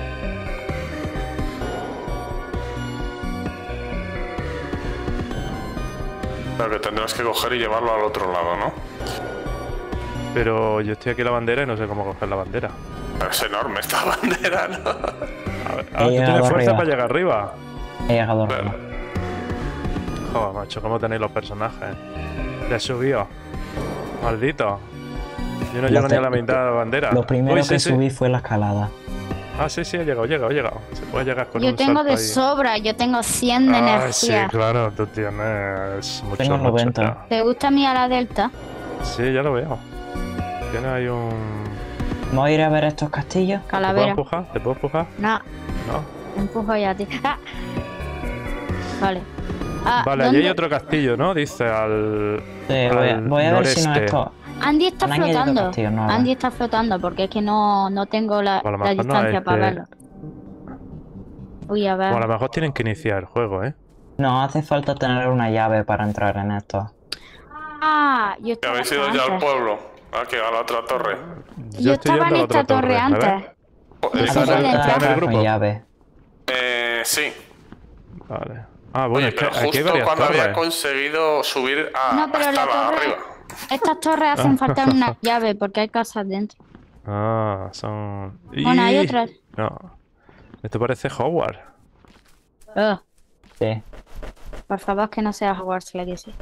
Claro que tendrás que coger y llevarlo al otro lado, ¿no? Pero yo estoy aquí en la bandera y no sé cómo coger la bandera. Pero es enorme esta bandera, ¿no? A ver, ah, He tú llegado tienes fuerza arriba. para llegar arriba. He llegado Claro. arriba. Joder, macho, ¿cómo tenéis los personajes? Le he subido. Maldito. Yo no Lo llego ni te- a la mitad de la bandera. Lo primero Uy, sí, que sí. subí fue la escalada. Ah, sí, sí, he llegado, he llegado, he llegado. Se puede llegar con Yo un tengo salto de ahí. sobra, yo tengo cien de Ah, sí, energía. claro, tú tienes mucho, Tengo mucho noventa. ya. ¿Te gusta a mí a la delta? Sí, ya lo veo. Tienes ahí un... Vamos a ir a ver estos castillos. ¿Te puedo Calavera. empujar? ¿Te puedo empujar? No, No. te empujo ya a ti. ¡Ah! Vale. Ah, Vale, allí ¿dónde? hay otro castillo, ¿no? Dice al... Sí, voy a, al voy a ver si no noreste. esto. Andy está Han añadido flotando. castillos nuevos. Andy está flotando porque es que no, no tengo la, O a lo la mejor no, distancia para este- verlo. Uy, a ver. O a lo mejor tienen que iniciar el juego, ¿eh? No hace falta tener una llave para entrar en esto. Ah, yo Que estaba habéis ido esta ya al antes. pueblo. Aquí, a la otra torre. Yo, estoy estaba en yendo a la esta otra torre ¿me ves? antes. Eh, ¿Está Sí, en el, sí, está en el entrar grupo? con llave. eh, sí. Vale. Ah, bueno, Oye, es que pero aquí hay justo varias cuando había torres. conseguido subir a, No, pero hasta la la torre- arriba. Estas torres hacen falta una llave porque hay casas dentro. Ah, son... Bueno, hay ¡Ih! otras. No. Esto parece Hogwarts. Ugh, Sí. por favor, que no sea Hogwarts Legacy.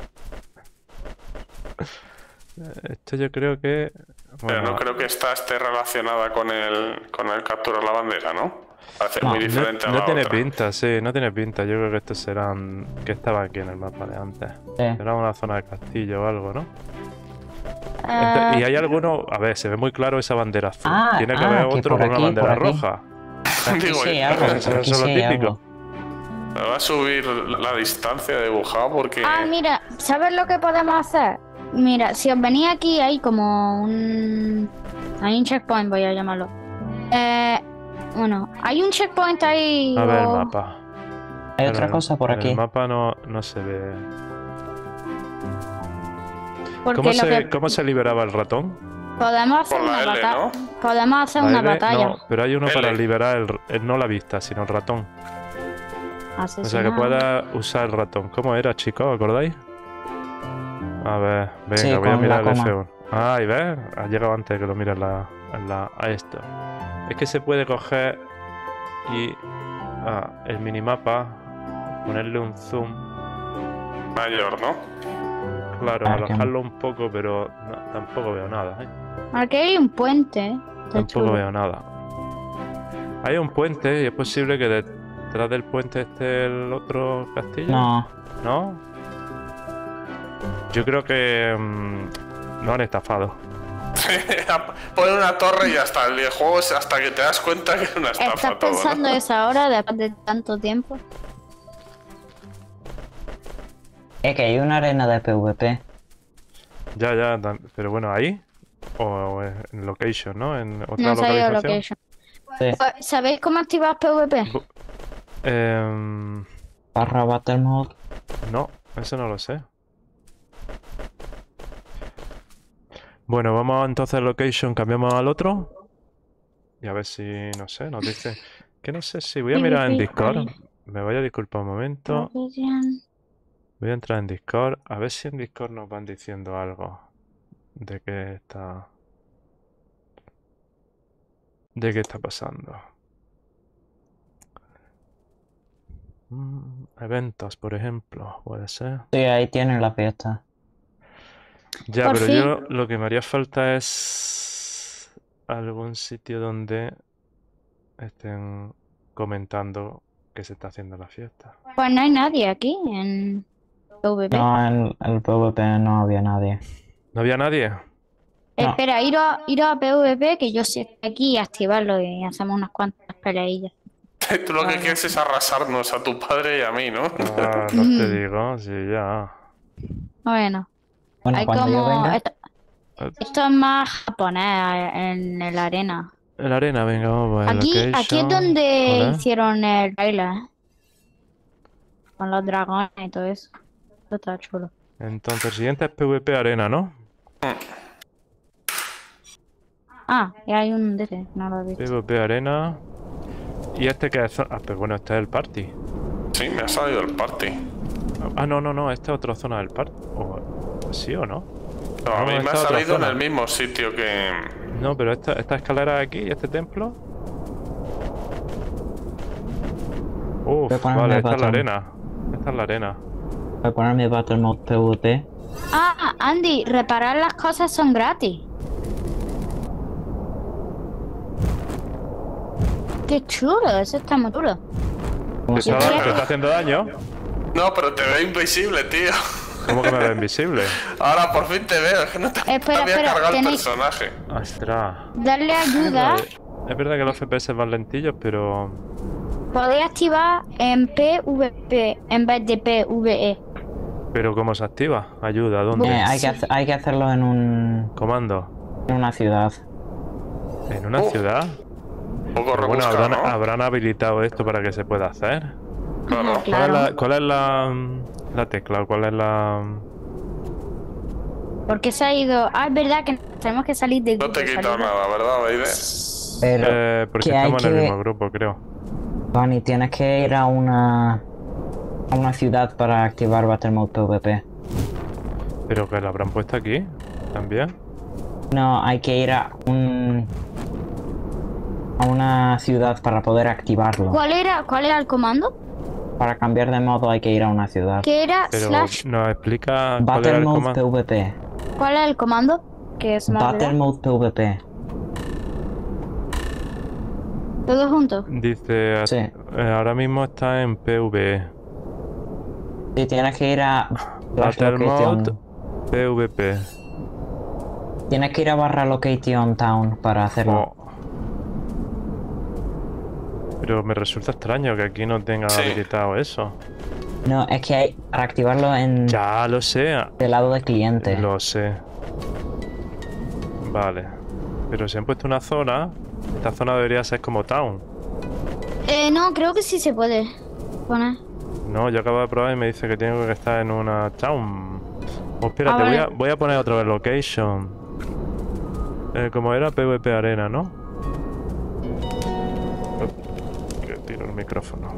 Esto yo creo que... Pero Bueno, no creo que esta esté relacionada con el, con el capturar la bandera, ¿no? Parece No, muy no- diferente a no la tiene otra. pinta, sí, no tiene pinta. Yo creo que estos serán... que estaba aquí en el mapa de antes. Sí. Será una zona de castillo o algo, ¿no? Ah, Y hay alguno... A ver, se ve muy claro esa bandera azul. Ah, Tiene que ah, haber que otro por con una aquí, bandera por aquí. roja. Aquí Digo, sí hay yo- algo. Eso Aquí es lo sí hay típico. algo. Me va a subir la distancia dibujada porque... ah, mira, ¿sabes lo que podemos hacer? Mira, si os venís aquí, hay como un... Hay un checkpoint, voy a llamarlo. Eh, bueno, hay un checkpoint ahí... A ver el o- mapa. Hay Pero otra en- cosa por en aquí. el mapa no, no se ve... Porque ¿Cómo lo se, que ¿Cómo se liberaba el ratón? podemos hacer Con la una L, batalla. ¿no? Podemos hacer ¿La una L? batalla. No, pero hay uno L. para liberar el, el- no la vista, sino el ratón. O sea, que Asesinar. pueda usar el ratón. ¿Cómo era, chicos? ¿Acordáis? A ver, venga, Sí, voy a con mirar la el coma. F uno. Ah, y ves, ha llegado antes de que lo mires la... en la, a esto. Es que se puede coger y ah, el minimapa, ponerle un zoom. Mayor, ¿no? Claro, Ah, que- alojarlo un poco, pero no, tampoco veo nada. ¿eh? Aquí hay un puente. ¿eh? Está Tampoco chulo. veo nada. Hay un puente y es posible que detrás del puente esté el otro castillo. No, ¿No? Yo creo que mm, no han estafado. Pon una torre y ya está. El juego es hasta que te das cuenta que es una estafa ¿Estás todo, pensando ¿no? eso ahora, después de tanto tiempo? es que hay una arena de PvP. Ya, ya, tan- pero bueno, ahí. O, o en location, ¿no? En otra No sé yo localización. location. Sí. Pues, ¿sabéis cómo activar PvP? Bu- Em, Barra Battle Mode. no, eso no lo sé. Bueno, vamos entonces a location, cambiamos al otro. Y a ver si, no sé, nos dice. Que no sé si voy a mirar en Discord. Me voy a disculpar un momento. Voy a entrar en Discord. A ver si en Discord nos van diciendo algo. De qué está. De qué está pasando. Mm, eventos, por ejemplo, puede ser. Sí, ahí tienen la fiesta. Ya, Por pero fin. yo lo que me haría falta es algún sitio donde estén comentando que se está haciendo la fiesta. Pues no hay nadie aquí en PvP. No, en el PvP no había nadie. ¿No había nadie? no. Espera, ir a, ir a PvP, que yo sé aquí, y activarlo y hacemos unas cuantas peleillas. Tú lo que quieres es arrasarnos a tu padre y a mí, ¿no? Ah, no te digo, sí, ya. Bueno, Bueno, hay cuando yo como... venga, Esto, esto es más japonés en el arena. En la arena, venga, vamos a ver. Aquí, aquí es location. donde Hola. hicieron el trailer. Con los dragones y todo eso. Esto está chulo. Entonces, el siguiente es PvP Arena, ¿no? Ah, y hay un D C, no lo he visto. PvP Arena. ¿Y este qué es? Ah, pero bueno, este es el party. Sí, me ha salido el party. Ah, no, no, no, esta es otra zona del party. O- ¿Sí o no? No, a No, mí me esta ha otra salido en zona. el mismo sitio que... No, pero esta, esta escalera de aquí y este templo. Uf, Voy a ponerme vale, esta es la botón. arena. Esta es la arena. voy a poner mi Battle Mode PvP. Ah, Andy, reparar las cosas son gratis. Qué chulo, eso está muy chulo. ¿Cómo ¿Te se está, llama? te está haciendo daño? No, pero te veo invisible, tío. ¿Cómo que me ve invisible? Ahora por fin te veo, es que no te Espera, había espera, cargado el tenéis- personaje. Ostras. Darle ayuda, Es verdad que los F P S van lentillos, pero... podéis activar en PvP en vez de PvE. Pero ¿cómo se activa? Ayuda, ¿dónde? Eh, hay, que hacer- hay que hacerlo en, un, Comando. en una ciudad. ¿En una Oh. ciudad? Un poco Pero bueno, rebuscado, habrán, ¿no? habrán habilitado esto para que se pueda hacer. Claro. Ajá, ¿Cuál es claro. la, cuál es la, la tecla? ¿Cuál es la...? Porque se ha ido. Ah, es verdad que tenemos que salir de No te he grupo, quitado salir de- nada, ¿verdad, Beide? Pero, Eh, porque que hay estamos en el que- mismo grupo, creo. Bunny, tienes que ir a una a una ciudad para activar Battle Mode PvP. Pero que lo habrán puesto aquí también. No, hay que ir a un a una ciudad para poder activarlo. ¿Cuál era, ¿Cuál era el comando? Para cambiar de modo hay que ir a una ciudad. Que era Pero slash. nos explica cuál era Battle el Mode comando. PvP. ¿Cuál era el comando? Que es más Battle Mode PvP. Todos juntos. Dice, Sí. eh, ahora mismo está en PvE. Sí, tienes que ir a slash Battle location. Mode PvP. Tienes que ir a barra location town para hacerlo. Oh. Pero me resulta extraño que aquí no tenga Sí. habilitado eso. No, es que hay para activarlo en Ya lo sé, del lado de cliente. lo sé. Vale. Pero si han puesto una zona, esta zona debería ser como town. Eh, no, creo que sí se puede poner. No, yo acabo de probar y me dice que tengo que estar en una town. Oh, espérate, Ah, vale. voy, a, voy a poner otra vez location. Eh, como era PvP Arena, ¿no? Oh, que tiro el micrófono.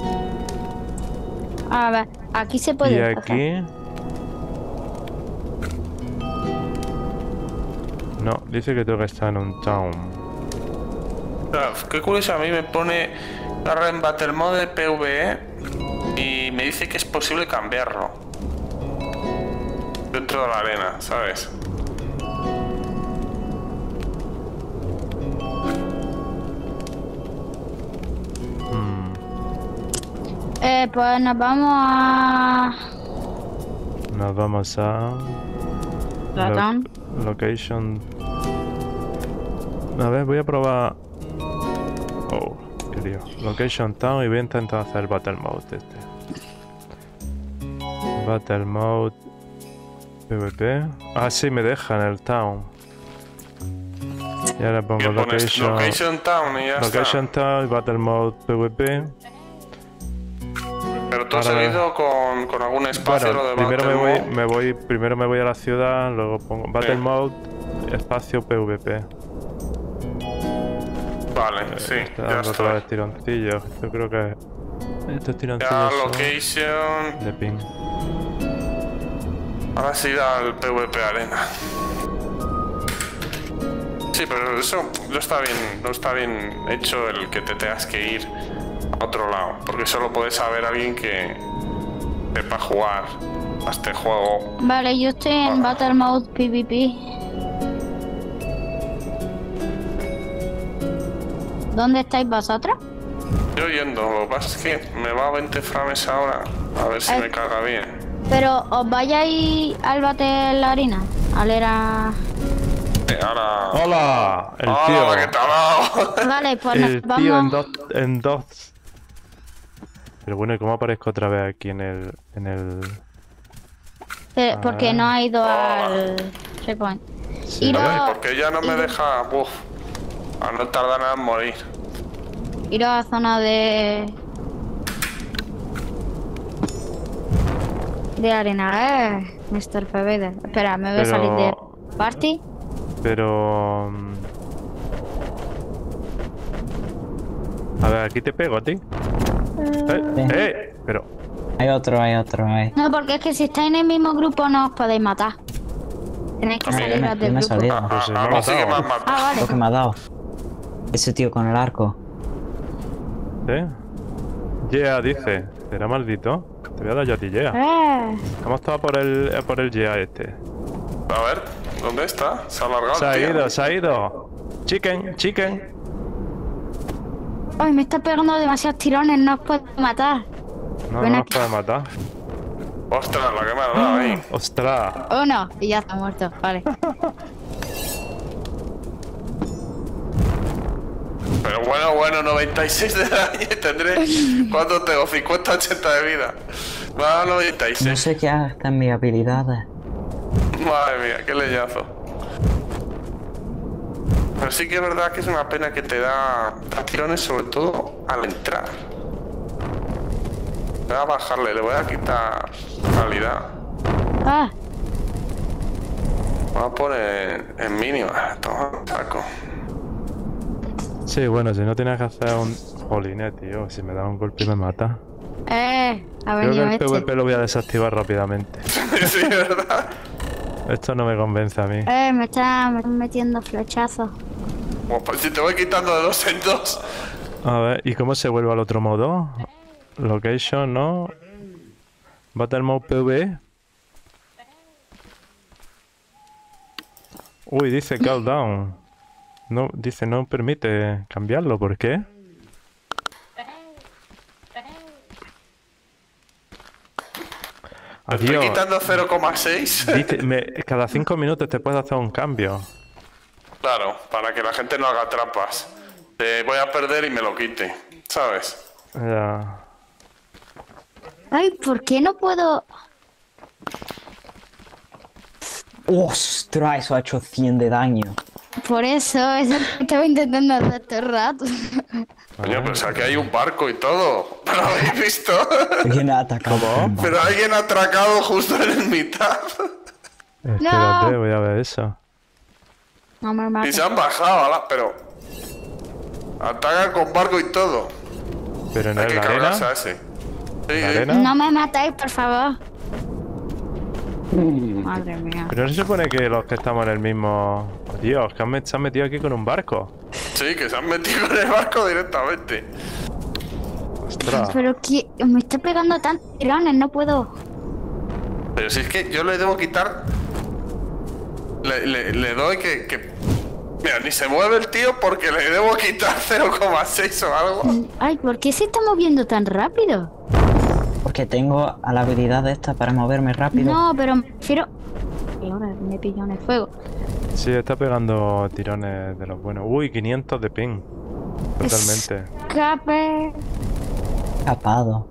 A ver, aquí se puede Y hacer. aquí... No, dice que tengo que estar en un town. Ah, qué curioso, a mí me pone ahora en Battle Mode de PvE y me dice que es posible cambiarlo dentro de la arena, ¿sabes? Hmm. Eh, pues nos vamos a... Nos vamos a... Ratón. Lo- location. A ver, voy a probar... Oh, qué lío. Location Town y voy a intentar hacer Battle Mode este. Battle Mode... PvP. Ah, sí, me deja en el Town. Y ahora pongo ¿Qué pones? Location... Location Town y ya Location está. Town y Battle Mode PvP. Pero tú has Ahora- salido con, con algún espacio Bueno, lo de primero me Battle voy, Mode. me voy, primero me voy a la ciudad, luego pongo Battle Sí. Mode, espacio PvP. Vale, sí, Está ya dando otra está. vez tironcillos. Yo creo que estos tironcillos Ya, son location. de ping. Ahora sí da al PvP Arena. Sí, pero eso no está bien, no está bien hecho el que te tengas que ir a otro lado, porque solo puede saber alguien que sepa jugar a este juego. Vale, yo estoy en Battle Mode PvP. ¿Dónde estáis vosotros? Yo yendo, lo que pasa es que me va a veinte frames ahora, a ver si Ay. me carga bien. Pero os vayáis al Battle Arena. Al era... Eh, ahora... ¡Hola! El ¡Hola, tío. la que te ha dado! Vale, pues El nos tío en vamos... dos, en dos. Pero bueno, ¿y cómo aparezco otra vez aquí en el, en el? Eh, porque no ha ido Hola. al checkpoint. Sí. Iros, Ay, porque ya no me deja... Uf, a no tardar nada en morir. iros a zona de... De arena, eh, mister Fevedes. Espera, me voy Pero- a salir de party. Pero. mm, A ver, aquí te pego a ti. Eh, eh, pero. Hay otro, hay otro, hay. No, porque es que si estáis en el mismo grupo no os podéis matar. Tenéis que A mí- salir yo del me he grupo. salido. A, Pues se me a ha mí sí que me matado. han matado. Ah, vale. Lo que me ha dado. Ese tío con el arco. ¿Eh? Yeah, dice. ¿Será maldito? Te voy a dar yo a ti, Yeah. Eh, Hemos estado por el, eh, por el Yeah este. A ver, ¿dónde está? Se ha alargado. Se ha tío. ido, se ha ido. Chicken, chicken. Ay, me está pegando demasiados tirones, no os puedo matar. No, Ven no nos aquí. puede matar. Ostras, la que me ha dado ahí. ¡Ostras! Uno, y ya está muerto, vale. Pero bueno, bueno, noventa y seis de daño y tendré... ¿Cuánto tengo? cincuenta, ochenta de vida. Me ha dado noventa y No seis. sé qué hacen mis habilidades. Madre mía, qué leñazo. Pero sí que es verdad que es una pena que te da, da tirones, sobre todo al entrar. Voy a bajarle, le voy a quitar calidad. Ah, Voy a poner en mínima. Toma, saco. Sí, bueno, si no tienes que hacer un... Jolines, tío. Si me da un golpe me mata. eh, ha Creo que venido el este. PvP lo voy a desactivar rápidamente. Sí, ¿verdad? Esto no me convence a mí. Eh, me está, me están metiendo flechazos. Bueno, pues si te voy quitando de dos en dos. A ver, ¿y cómo se vuelve al otro modo? Location, ¿no? Battle Mode PvE. Uy, dice countdown. No, dice no permite cambiarlo, ¿por qué? Te estoy Adiós. quitando cero coma seis. Dice, me- cada cinco minutos te puedes hacer un cambio. Claro, para que la gente no haga trampas. Te voy a perder y me lo quite, ¿sabes? Ya. Ay, ¿por qué no puedo...? ¡Ostras! Eso ha hecho cien de daño. Por eso, eso estaba intentando hacer todo el rato. Coño, pero o sea, que hay un barco y todo. ¿Lo habéis visto? Alguien ha atacado. con un Pero alguien ha atracado justo en el mitad. Espérate, voy a ver eso. No me Y mates. se han bajado, ala, pero... Atacan con barco y todo. Pero en Hay el que arena. cargarse a ese. Sí, ¿En la sí. arena? No me matéis, por favor. Madre mía. Pero no se supone que los que estamos en el mismo... Dios, que han met- se han metido aquí con un barco. Sí, que se han metido en el barco directamente. Ostras. Pero que me está pegando tantos tirones, no puedo. Pero si es que yo le debo quitar... Le, le, le doy que, que... Mira, ni se mueve el tío porque le debo quitar cero coma seis o algo. Ay, ¿por qué se está moviendo tan rápido? Porque tengo a la habilidad esta para moverme rápido. No, pero me refiero... Y ahora me pilló en el fuego. Sí, está pegando tirones de los buenos. Uy, quinientos de ping. Totalmente. Escape. Escapado.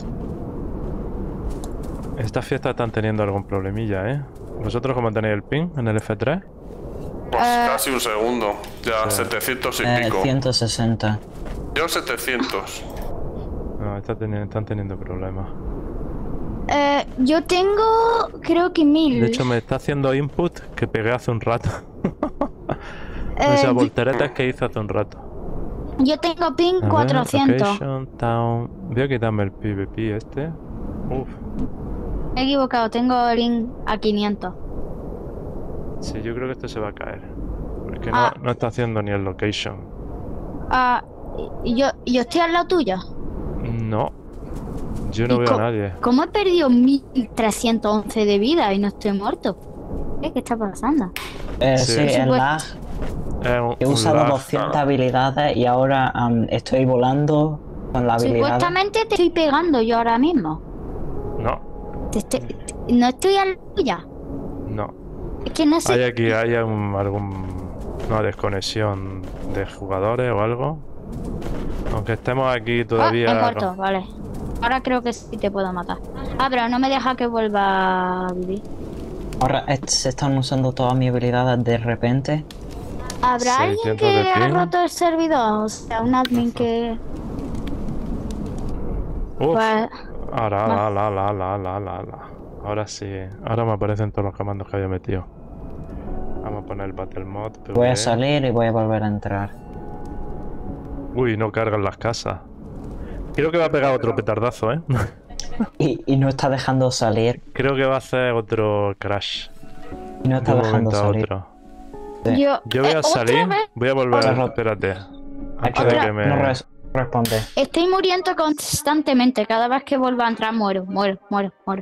Estas fiestas están teniendo algún problemilla, ¿eh? ¿Vosotros cómo tenéis el ping en el F tres? Pues Eh. casi un segundo. Ya Sí. setecientos y Eh, pico. ciento sesenta. Yo setecientos. No, está teni- están teniendo problemas. Eh, yo tengo... creo que mil. De hecho, me está haciendo input que pegué hace un rato. Eh, o sea, yo- volteretas que hice hace un rato. Yo tengo ping A ver, cuatrocientos. location, town. Voy a quitarme el PvP este. Uf. Me he equivocado, tengo link a quinientos. Sí, yo creo que esto se va a caer. Porque Ah. no, no está haciendo ni el location. Ah, y yo, y yo estoy al lado tuyo. No. Yo no ¿Y veo a co- nadie. ¿Cómo he perdido mil trescientos once de vida y no estoy muerto? ¿Qué, ¿Qué está pasando? Eh, Sí. sí, Por el supuesto. lag. Es un- He un usado lag. doscientas claro. habilidades y ahora am, estoy volando con la habilidad. Supuestamente te estoy pegando yo ahora mismo. No, Te estoy- te- no estoy al lado tuya. no. Es que no sé. Hay aquí hay un- algún, una desconexión de jugadores o algo. Aunque estemos aquí Ah, todavía. he muerto, vale. Ahora creo que sí te puedo matar. Ah, pero no me deja que vuelva a vivir. Ahora est- se están usando todas mis habilidades de repente. ¿Habrá alguien seiscientos que de ha ping. roto el servidor? O sea, un admin que... Uf. Pues... Ahora, la, la, la, la, la, la, la. Ahora sí. Ahora me aparecen todos los comandos que había metido. Vamos a poner el Battle Mod. Voy a PvE. salir y voy a volver a entrar. Uy, no cargan las casas. Creo que va a pegar otro petardazo, ¿eh? Y, y no está dejando salir. Creo que va a hacer otro crash. Y no De está un dejando momento a salir. otro. Sí. Yo, Yo voy eh, a ¿otra salir. vez? Voy a volver. Otra- Espérate. Antes Aquí de Otra- que me. no res- responde. Estoy muriendo constantemente. Cada vez que vuelvo a entrar muero, muero, muero, muero.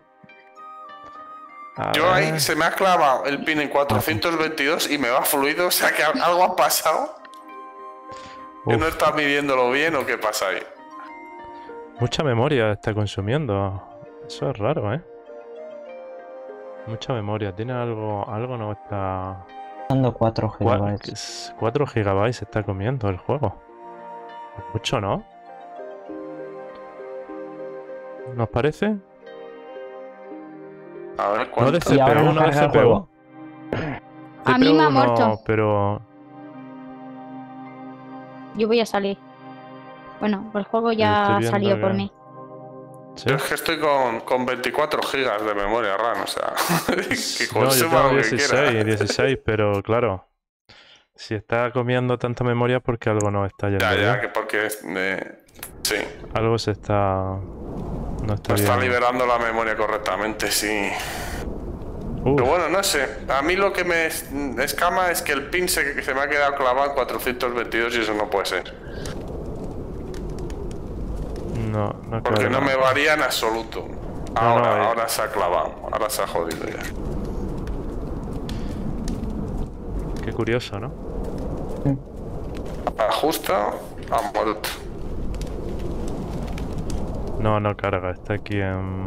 A Yo ver. ahí se me ha clavado el pin en cuatrocientos veintidós y me va fluido. O sea que al- algo ha pasado. ¿Que Uf, no estás midiéndolo bien o qué pasa ahí? mucha memoria está consumiendo. Eso es raro, ¿eh? Mucha memoria. Tiene algo. Algo no está. Usando cuatro Cua- gigabytes. cuatro gigabytes está comiendo el juego. Mucho, ¿no? ¿Nos parece? A ver, No de ¿cuánto? Y ahora C P U, no no de carga el C P U. juego. A mí me ha C P U no, muerto. pero. Yo voy a salir. Bueno, el juego Estoy ya viendo salió por que- mí. ¿Sí? Yo es que estoy con, con veinticuatro gigas de memoria RAM, o sea, que No, yo consuma tengo lo que dieciséis, quiera. dieciséis, pero claro. Si está comiendo tanta memoria porque algo no está yendo Ya, bien. ya, que porque eh, sí, Algo se está. No está no está bien. liberando la memoria correctamente, sí. Uf, Pero bueno, no sé. A mí lo que me es- escama es que el pin se, se me ha quedado clavado en cuatrocientos veintidós y eso no puede ser. no, no Porque creo no que- me varía en absoluto. No, Ahora, no, eh. ahora se ha clavado, ahora se ha jodido ya. Qué curioso, ¿no? Ajusta, ha muerto. No, no carga, está aquí en.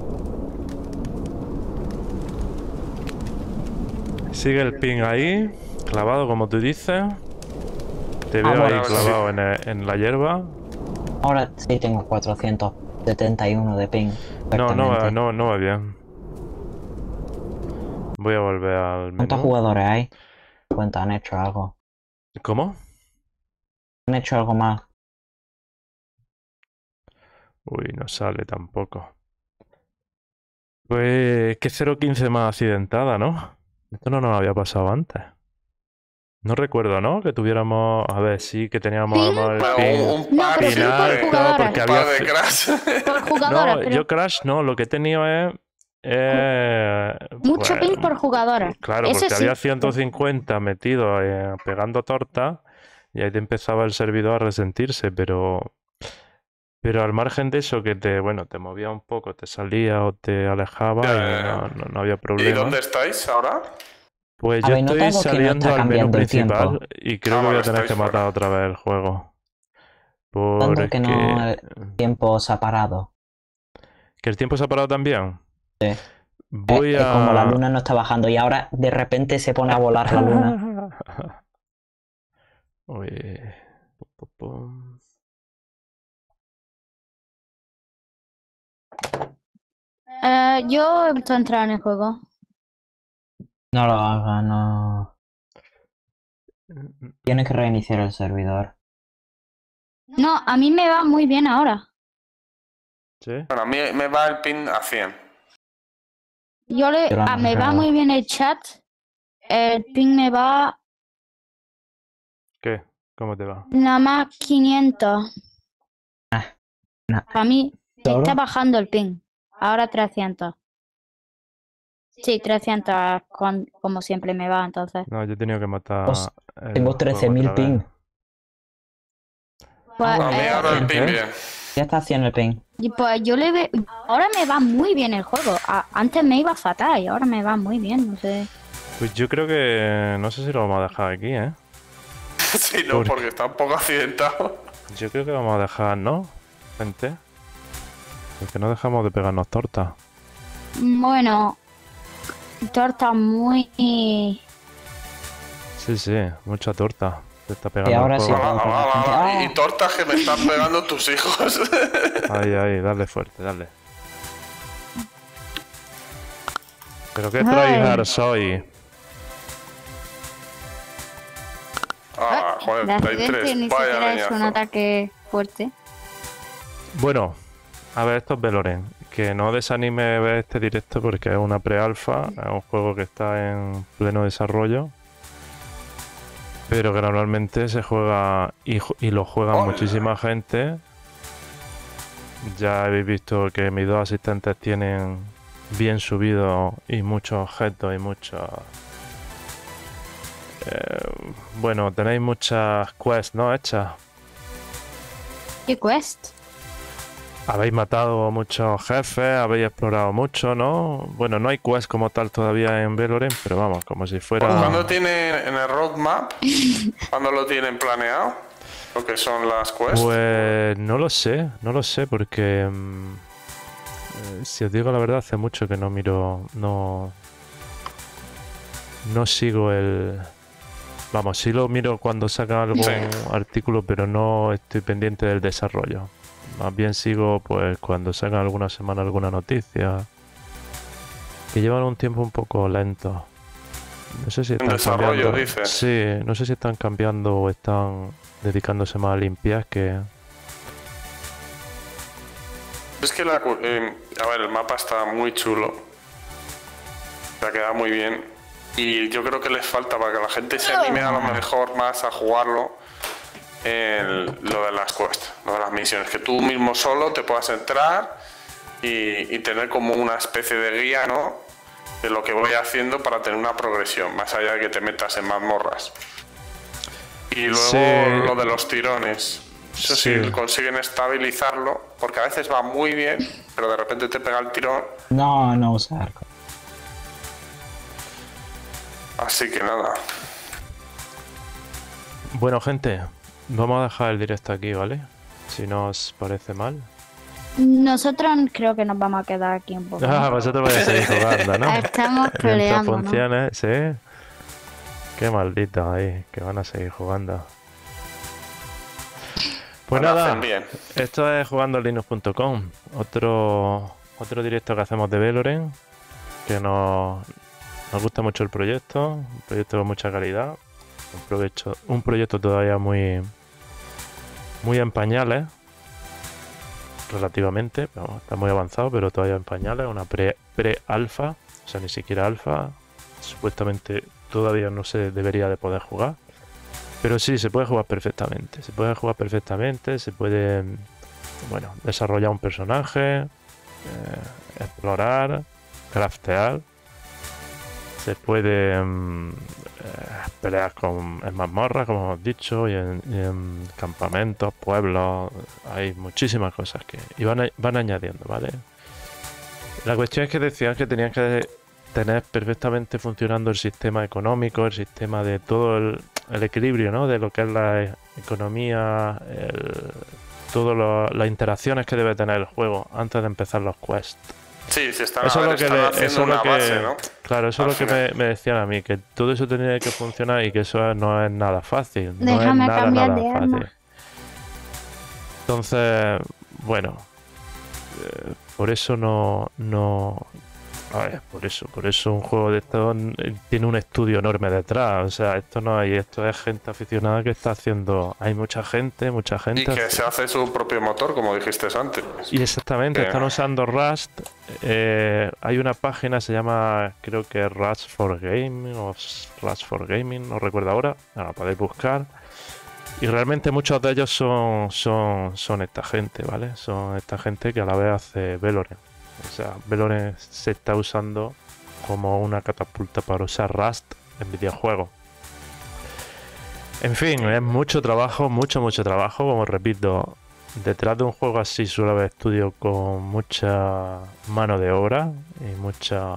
Sigue el ping ahí, clavado como tú dices. Te veo bueno, ahí sí. clavado en, el- en la hierba. Ahora sí tengo cuatrocientos setenta y uno de ping. No, no, va- perfectamente. no, no va bien. Voy a volver al ¿Cuántos menú. jugadores hay? Cuenta, han hecho algo. ¿Cómo? Han hecho algo más. Uy, no sale tampoco. Pues que cero quince más accidentada, ¿no? Esto no nos había pasado antes. No recuerdo, ¿no? Que tuviéramos... A ver, sí, que teníamos ¿Ping? a lo mejor el Pero ping. un, un No, par pero sí de, por final, jugadores. porque un había... par de crash. Por jugadores, No, pero... yo Crash no, lo que he tenido es Eh, Mucho pues, ping por jugadores. Claro, Ese porque sí. había ciento cincuenta metidos eh, pegando tortas y ahí te empezaba el servidor a resentirse, pero pero al margen de eso que te, bueno, te movía un poco, te salía o te alejaba Ya, y ya, no, ya. no, no había ¿Y problema. dónde estáis ahora? Pues yo ¿Habéis estoy notado que no saliendo está al menú cambiando el principal tiempo? y creo Ah, que voy vale, a tener estáis que matar fuera. otra vez el juego. Notando que no Porque el tiempo se ha parado. ¿que el tiempo se ha parado también? Sí. Es, Voy es como la a luna no está bajando y ahora de repente se pone a volar la luna. Uy. Pum, pum, pum. Eh, yo he visto entrar en el juego. No lo haga, no. Tienes que reiniciar el servidor. No, a mí me va muy bien ahora. ¿Sí? Bueno, a mí me va el pin a cien. Yo le, Yo lo ah, me va arreglado. muy bien el chat. El ping me va ¿Qué? ¿Cómo te va? nada más quinientos. Ah, no. Para mí me ¿Solo? está bajando el ping. Ahora trescientos. Sí, trescientos con- como siempre me va entonces. No, yo he tenido que matar Pues, el tengo juego trece mil otra vez. ping. Pues, Ah, A bueno, mí eh, ahora el bien. pin ¿Eh? bien. Ya está haciendo el ping. y pues yo le veo. Ahora me va muy bien el juego. A- antes me iba fatal y ahora me va muy bien, no sé. Pues yo creo que no sé si lo vamos a dejar aquí, ¿eh? Sí, no, ¿Por qué? porque está un poco accidentado. Yo creo que vamos a dejar, ¿no? Gente. Porque no dejamos de pegarnos tortas. Bueno, torta muy. Sí, sí, mucha torta. Se está pegando Y el ahora sí juego. puedo Ah, poner ah, gente. ah, ¡Ah! y, y tortas que me están pegando tus hijos. Ahí, ahí, dale fuerte, dale. Pero qué Ay. tryhard soy. Ah, De joder, hay accidente tres. ni Vaya siquiera es un leñazo. ataque fuerte. Bueno, a ver, esto es Veloren. Que no desanime ver este directo porque es una pre-alfa, es un juego que está en pleno desarrollo. Pero que normalmente se juega y, ju- y lo juega Hola. muchísima gente. Ya habéis visto que mis dos asistentes tienen bien subido y muchos objetos y muchos... eh, bueno, tenéis muchas quests, ¿no? Hechas. ¿Qué quest? Habéis matado muchos jefes, habéis explorado mucho, ¿no? Bueno, no hay quest como tal todavía en Veloren, pero vamos, como si fuera... ¿Cuándo tiene en el roadmap? ¿Cuándo lo tienen planeado? Lo que son las quests. Pues no lo sé, no lo sé, porque mm, eh, si os digo la verdad, hace mucho que no miro, no, no sigo el... Vamos, sí lo miro cuando saca algún Sí. artículo, pero no estoy pendiente del desarrollo. Más bien sigo pues cuando sacan alguna semana alguna noticia, que llevan un tiempo un poco lento. No sé si En están desarrollo, cambiando. dices. Sí, no sé si están cambiando o están dedicándose más a limpiar que... Es que la, cu- eh, a ver, el mapa está muy chulo. Se ha quedado muy bien. Y yo creo que les falta para que la gente se anime a lo mejor más a jugarlo. el- lo de las quests, lo de las misiones. Que tú mismo solo te puedas entrar y, y tener como una especie de guía, ¿no? De lo que voy haciendo para tener una progresión, más allá de que te metas en mazmorras. Y luego Sí. lo de los tirones. Eso sí, Sí. consiguen estabilizarlo, porque a veces va muy bien, pero de repente te pega el tirón. No, no usar. Así que nada. Bueno, gente, vamos a dejar el directo aquí, ¿vale? Si no os parece mal. Nosotros creo que nos vamos a quedar aquí un poco. Ah, vosotros vais a seguir jugando, ¿no? Estamos Mientras peleando, ¿no? funcione, sí. Qué maldito ahí, que van a seguir jugando. Pues Bueno, nada, hacen bien. esto es jugando linux punto com, otro, otro directo que hacemos de Veloren, que nos, nos gusta mucho el proyecto, un proyecto con mucha calidad, un, provecho- un proyecto todavía muy, muy en pañales, relativamente, vamos, está muy avanzado, pero todavía en pañales, una pre- pre-alfa, o sea, ni siquiera alfa, supuestamente todavía no se debería de poder jugar. Pero sí, se puede jugar perfectamente. Se puede jugar perfectamente, se puede, bueno, desarrollar un personaje, eh, explorar. craftear, se puede mm, eh, pelear con, en mazmorras, como hemos dicho, y en, y en campamentos, pueblos. Hay muchísimas cosas que y van, a- van añadiendo, ¿vale? La cuestión es que decían que tenían que tener perfectamente funcionando el sistema económico, el sistema de todo el, el equilibrio, ¿no? De lo que es la e- economía, el- todas las interacciones que debe tener el juego antes de empezar los quests. Sí, se están, Eso a es ver, lo que están le- haciendo eso es lo una que- base, ¿no? Claro, eso Al es lo que me, final. me decían a mí, que todo eso tenía que funcionar y que eso no es nada fácil. No es Déjame nada, cambiar nada de fácil. arma. Entonces, bueno, eh, por eso no, no, a ver, por eso, por eso un juego de estos eh, tiene un estudio enorme detrás. O sea, esto no hay, esto es gente aficionada que está haciendo, hay mucha gente, mucha Y gente. que haci- se hace su propio motor, como dijiste antes. Y exactamente, Que- están usando Rust. eh, hay una página, se llama, creo que Rust for Gaming o Rust for Gaming, no recuerdo ahora, ahora la podéis buscar. Y realmente muchos de ellos son, son, son esta gente, ¿vale? Son esta gente que a la vez hace Valorant. O sea, Valorant se está usando como una catapulta para usar Rust en videojuegos. En fin, es mucho trabajo, mucho, mucho trabajo. Como repito, detrás de un juego así suele haber estudio con mucha mano de obra y mucha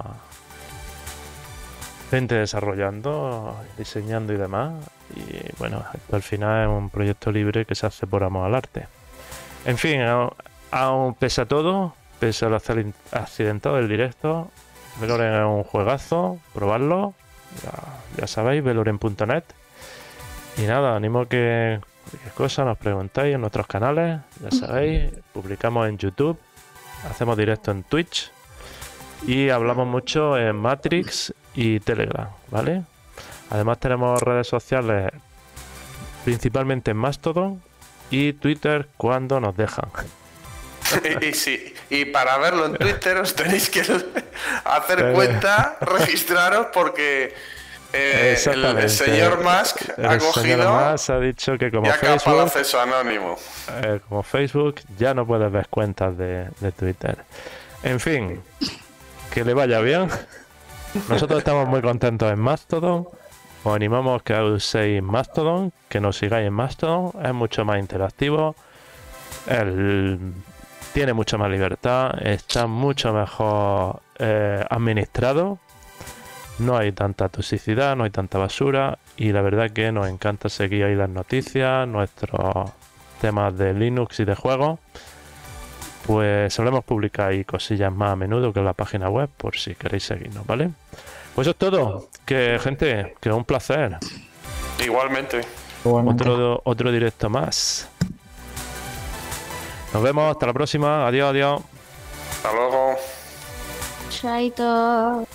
gente desarrollando, diseñando y demás. Y bueno, esto al final es un proyecto libre que se hace por amor al arte. En fin, aun, aun pese a todo, pese al hacer accidentado del directo, Valorant es un juegazo, probadlo. Ya, ya sabéis, Valorant punto net. Y nada, animo que cualquier cosa nos preguntáis en nuestros canales, ya sabéis, publicamos en YouTube, hacemos directo en Twitch y hablamos mucho en Matrix y Telegram, ¿vale? Además tenemos redes sociales principalmente en Mastodon y Twitter cuando nos dejan. Y, y sí, y para verlo en Twitter os tenéis que hacer Eh. cuenta, registraros, porque eh, el, Exactamente. el señor Musk El ha señor cogido Musk ha dicho que como y ha capado el Facebook, acceso anónimo. eh, como Facebook ya no puedes ver cuentas de, de Twitter. En fin, que le vaya bien. Nosotros estamos muy contentos en Mastodon. Os animamos que uséis Mastodon, que nos sigáis en Mastodon. Es mucho más interactivo. El- tiene mucha más libertad. Está mucho mejor eh, administrado. No hay tanta toxicidad, no hay tanta basura. Y la verdad que nos encanta seguir ahí las noticias, nuestros temas de Linux y de juegos. Pues solemos publicar ahí cosillas más a menudo que en la página web, por si queréis seguirnos, ¿vale? Pues eso es todo. Que gente, que un placer. Igualmente. Igualmente. Otro, otro directo más. Nos vemos, hasta la próxima. Adiós, adiós. Hasta luego. Chaito.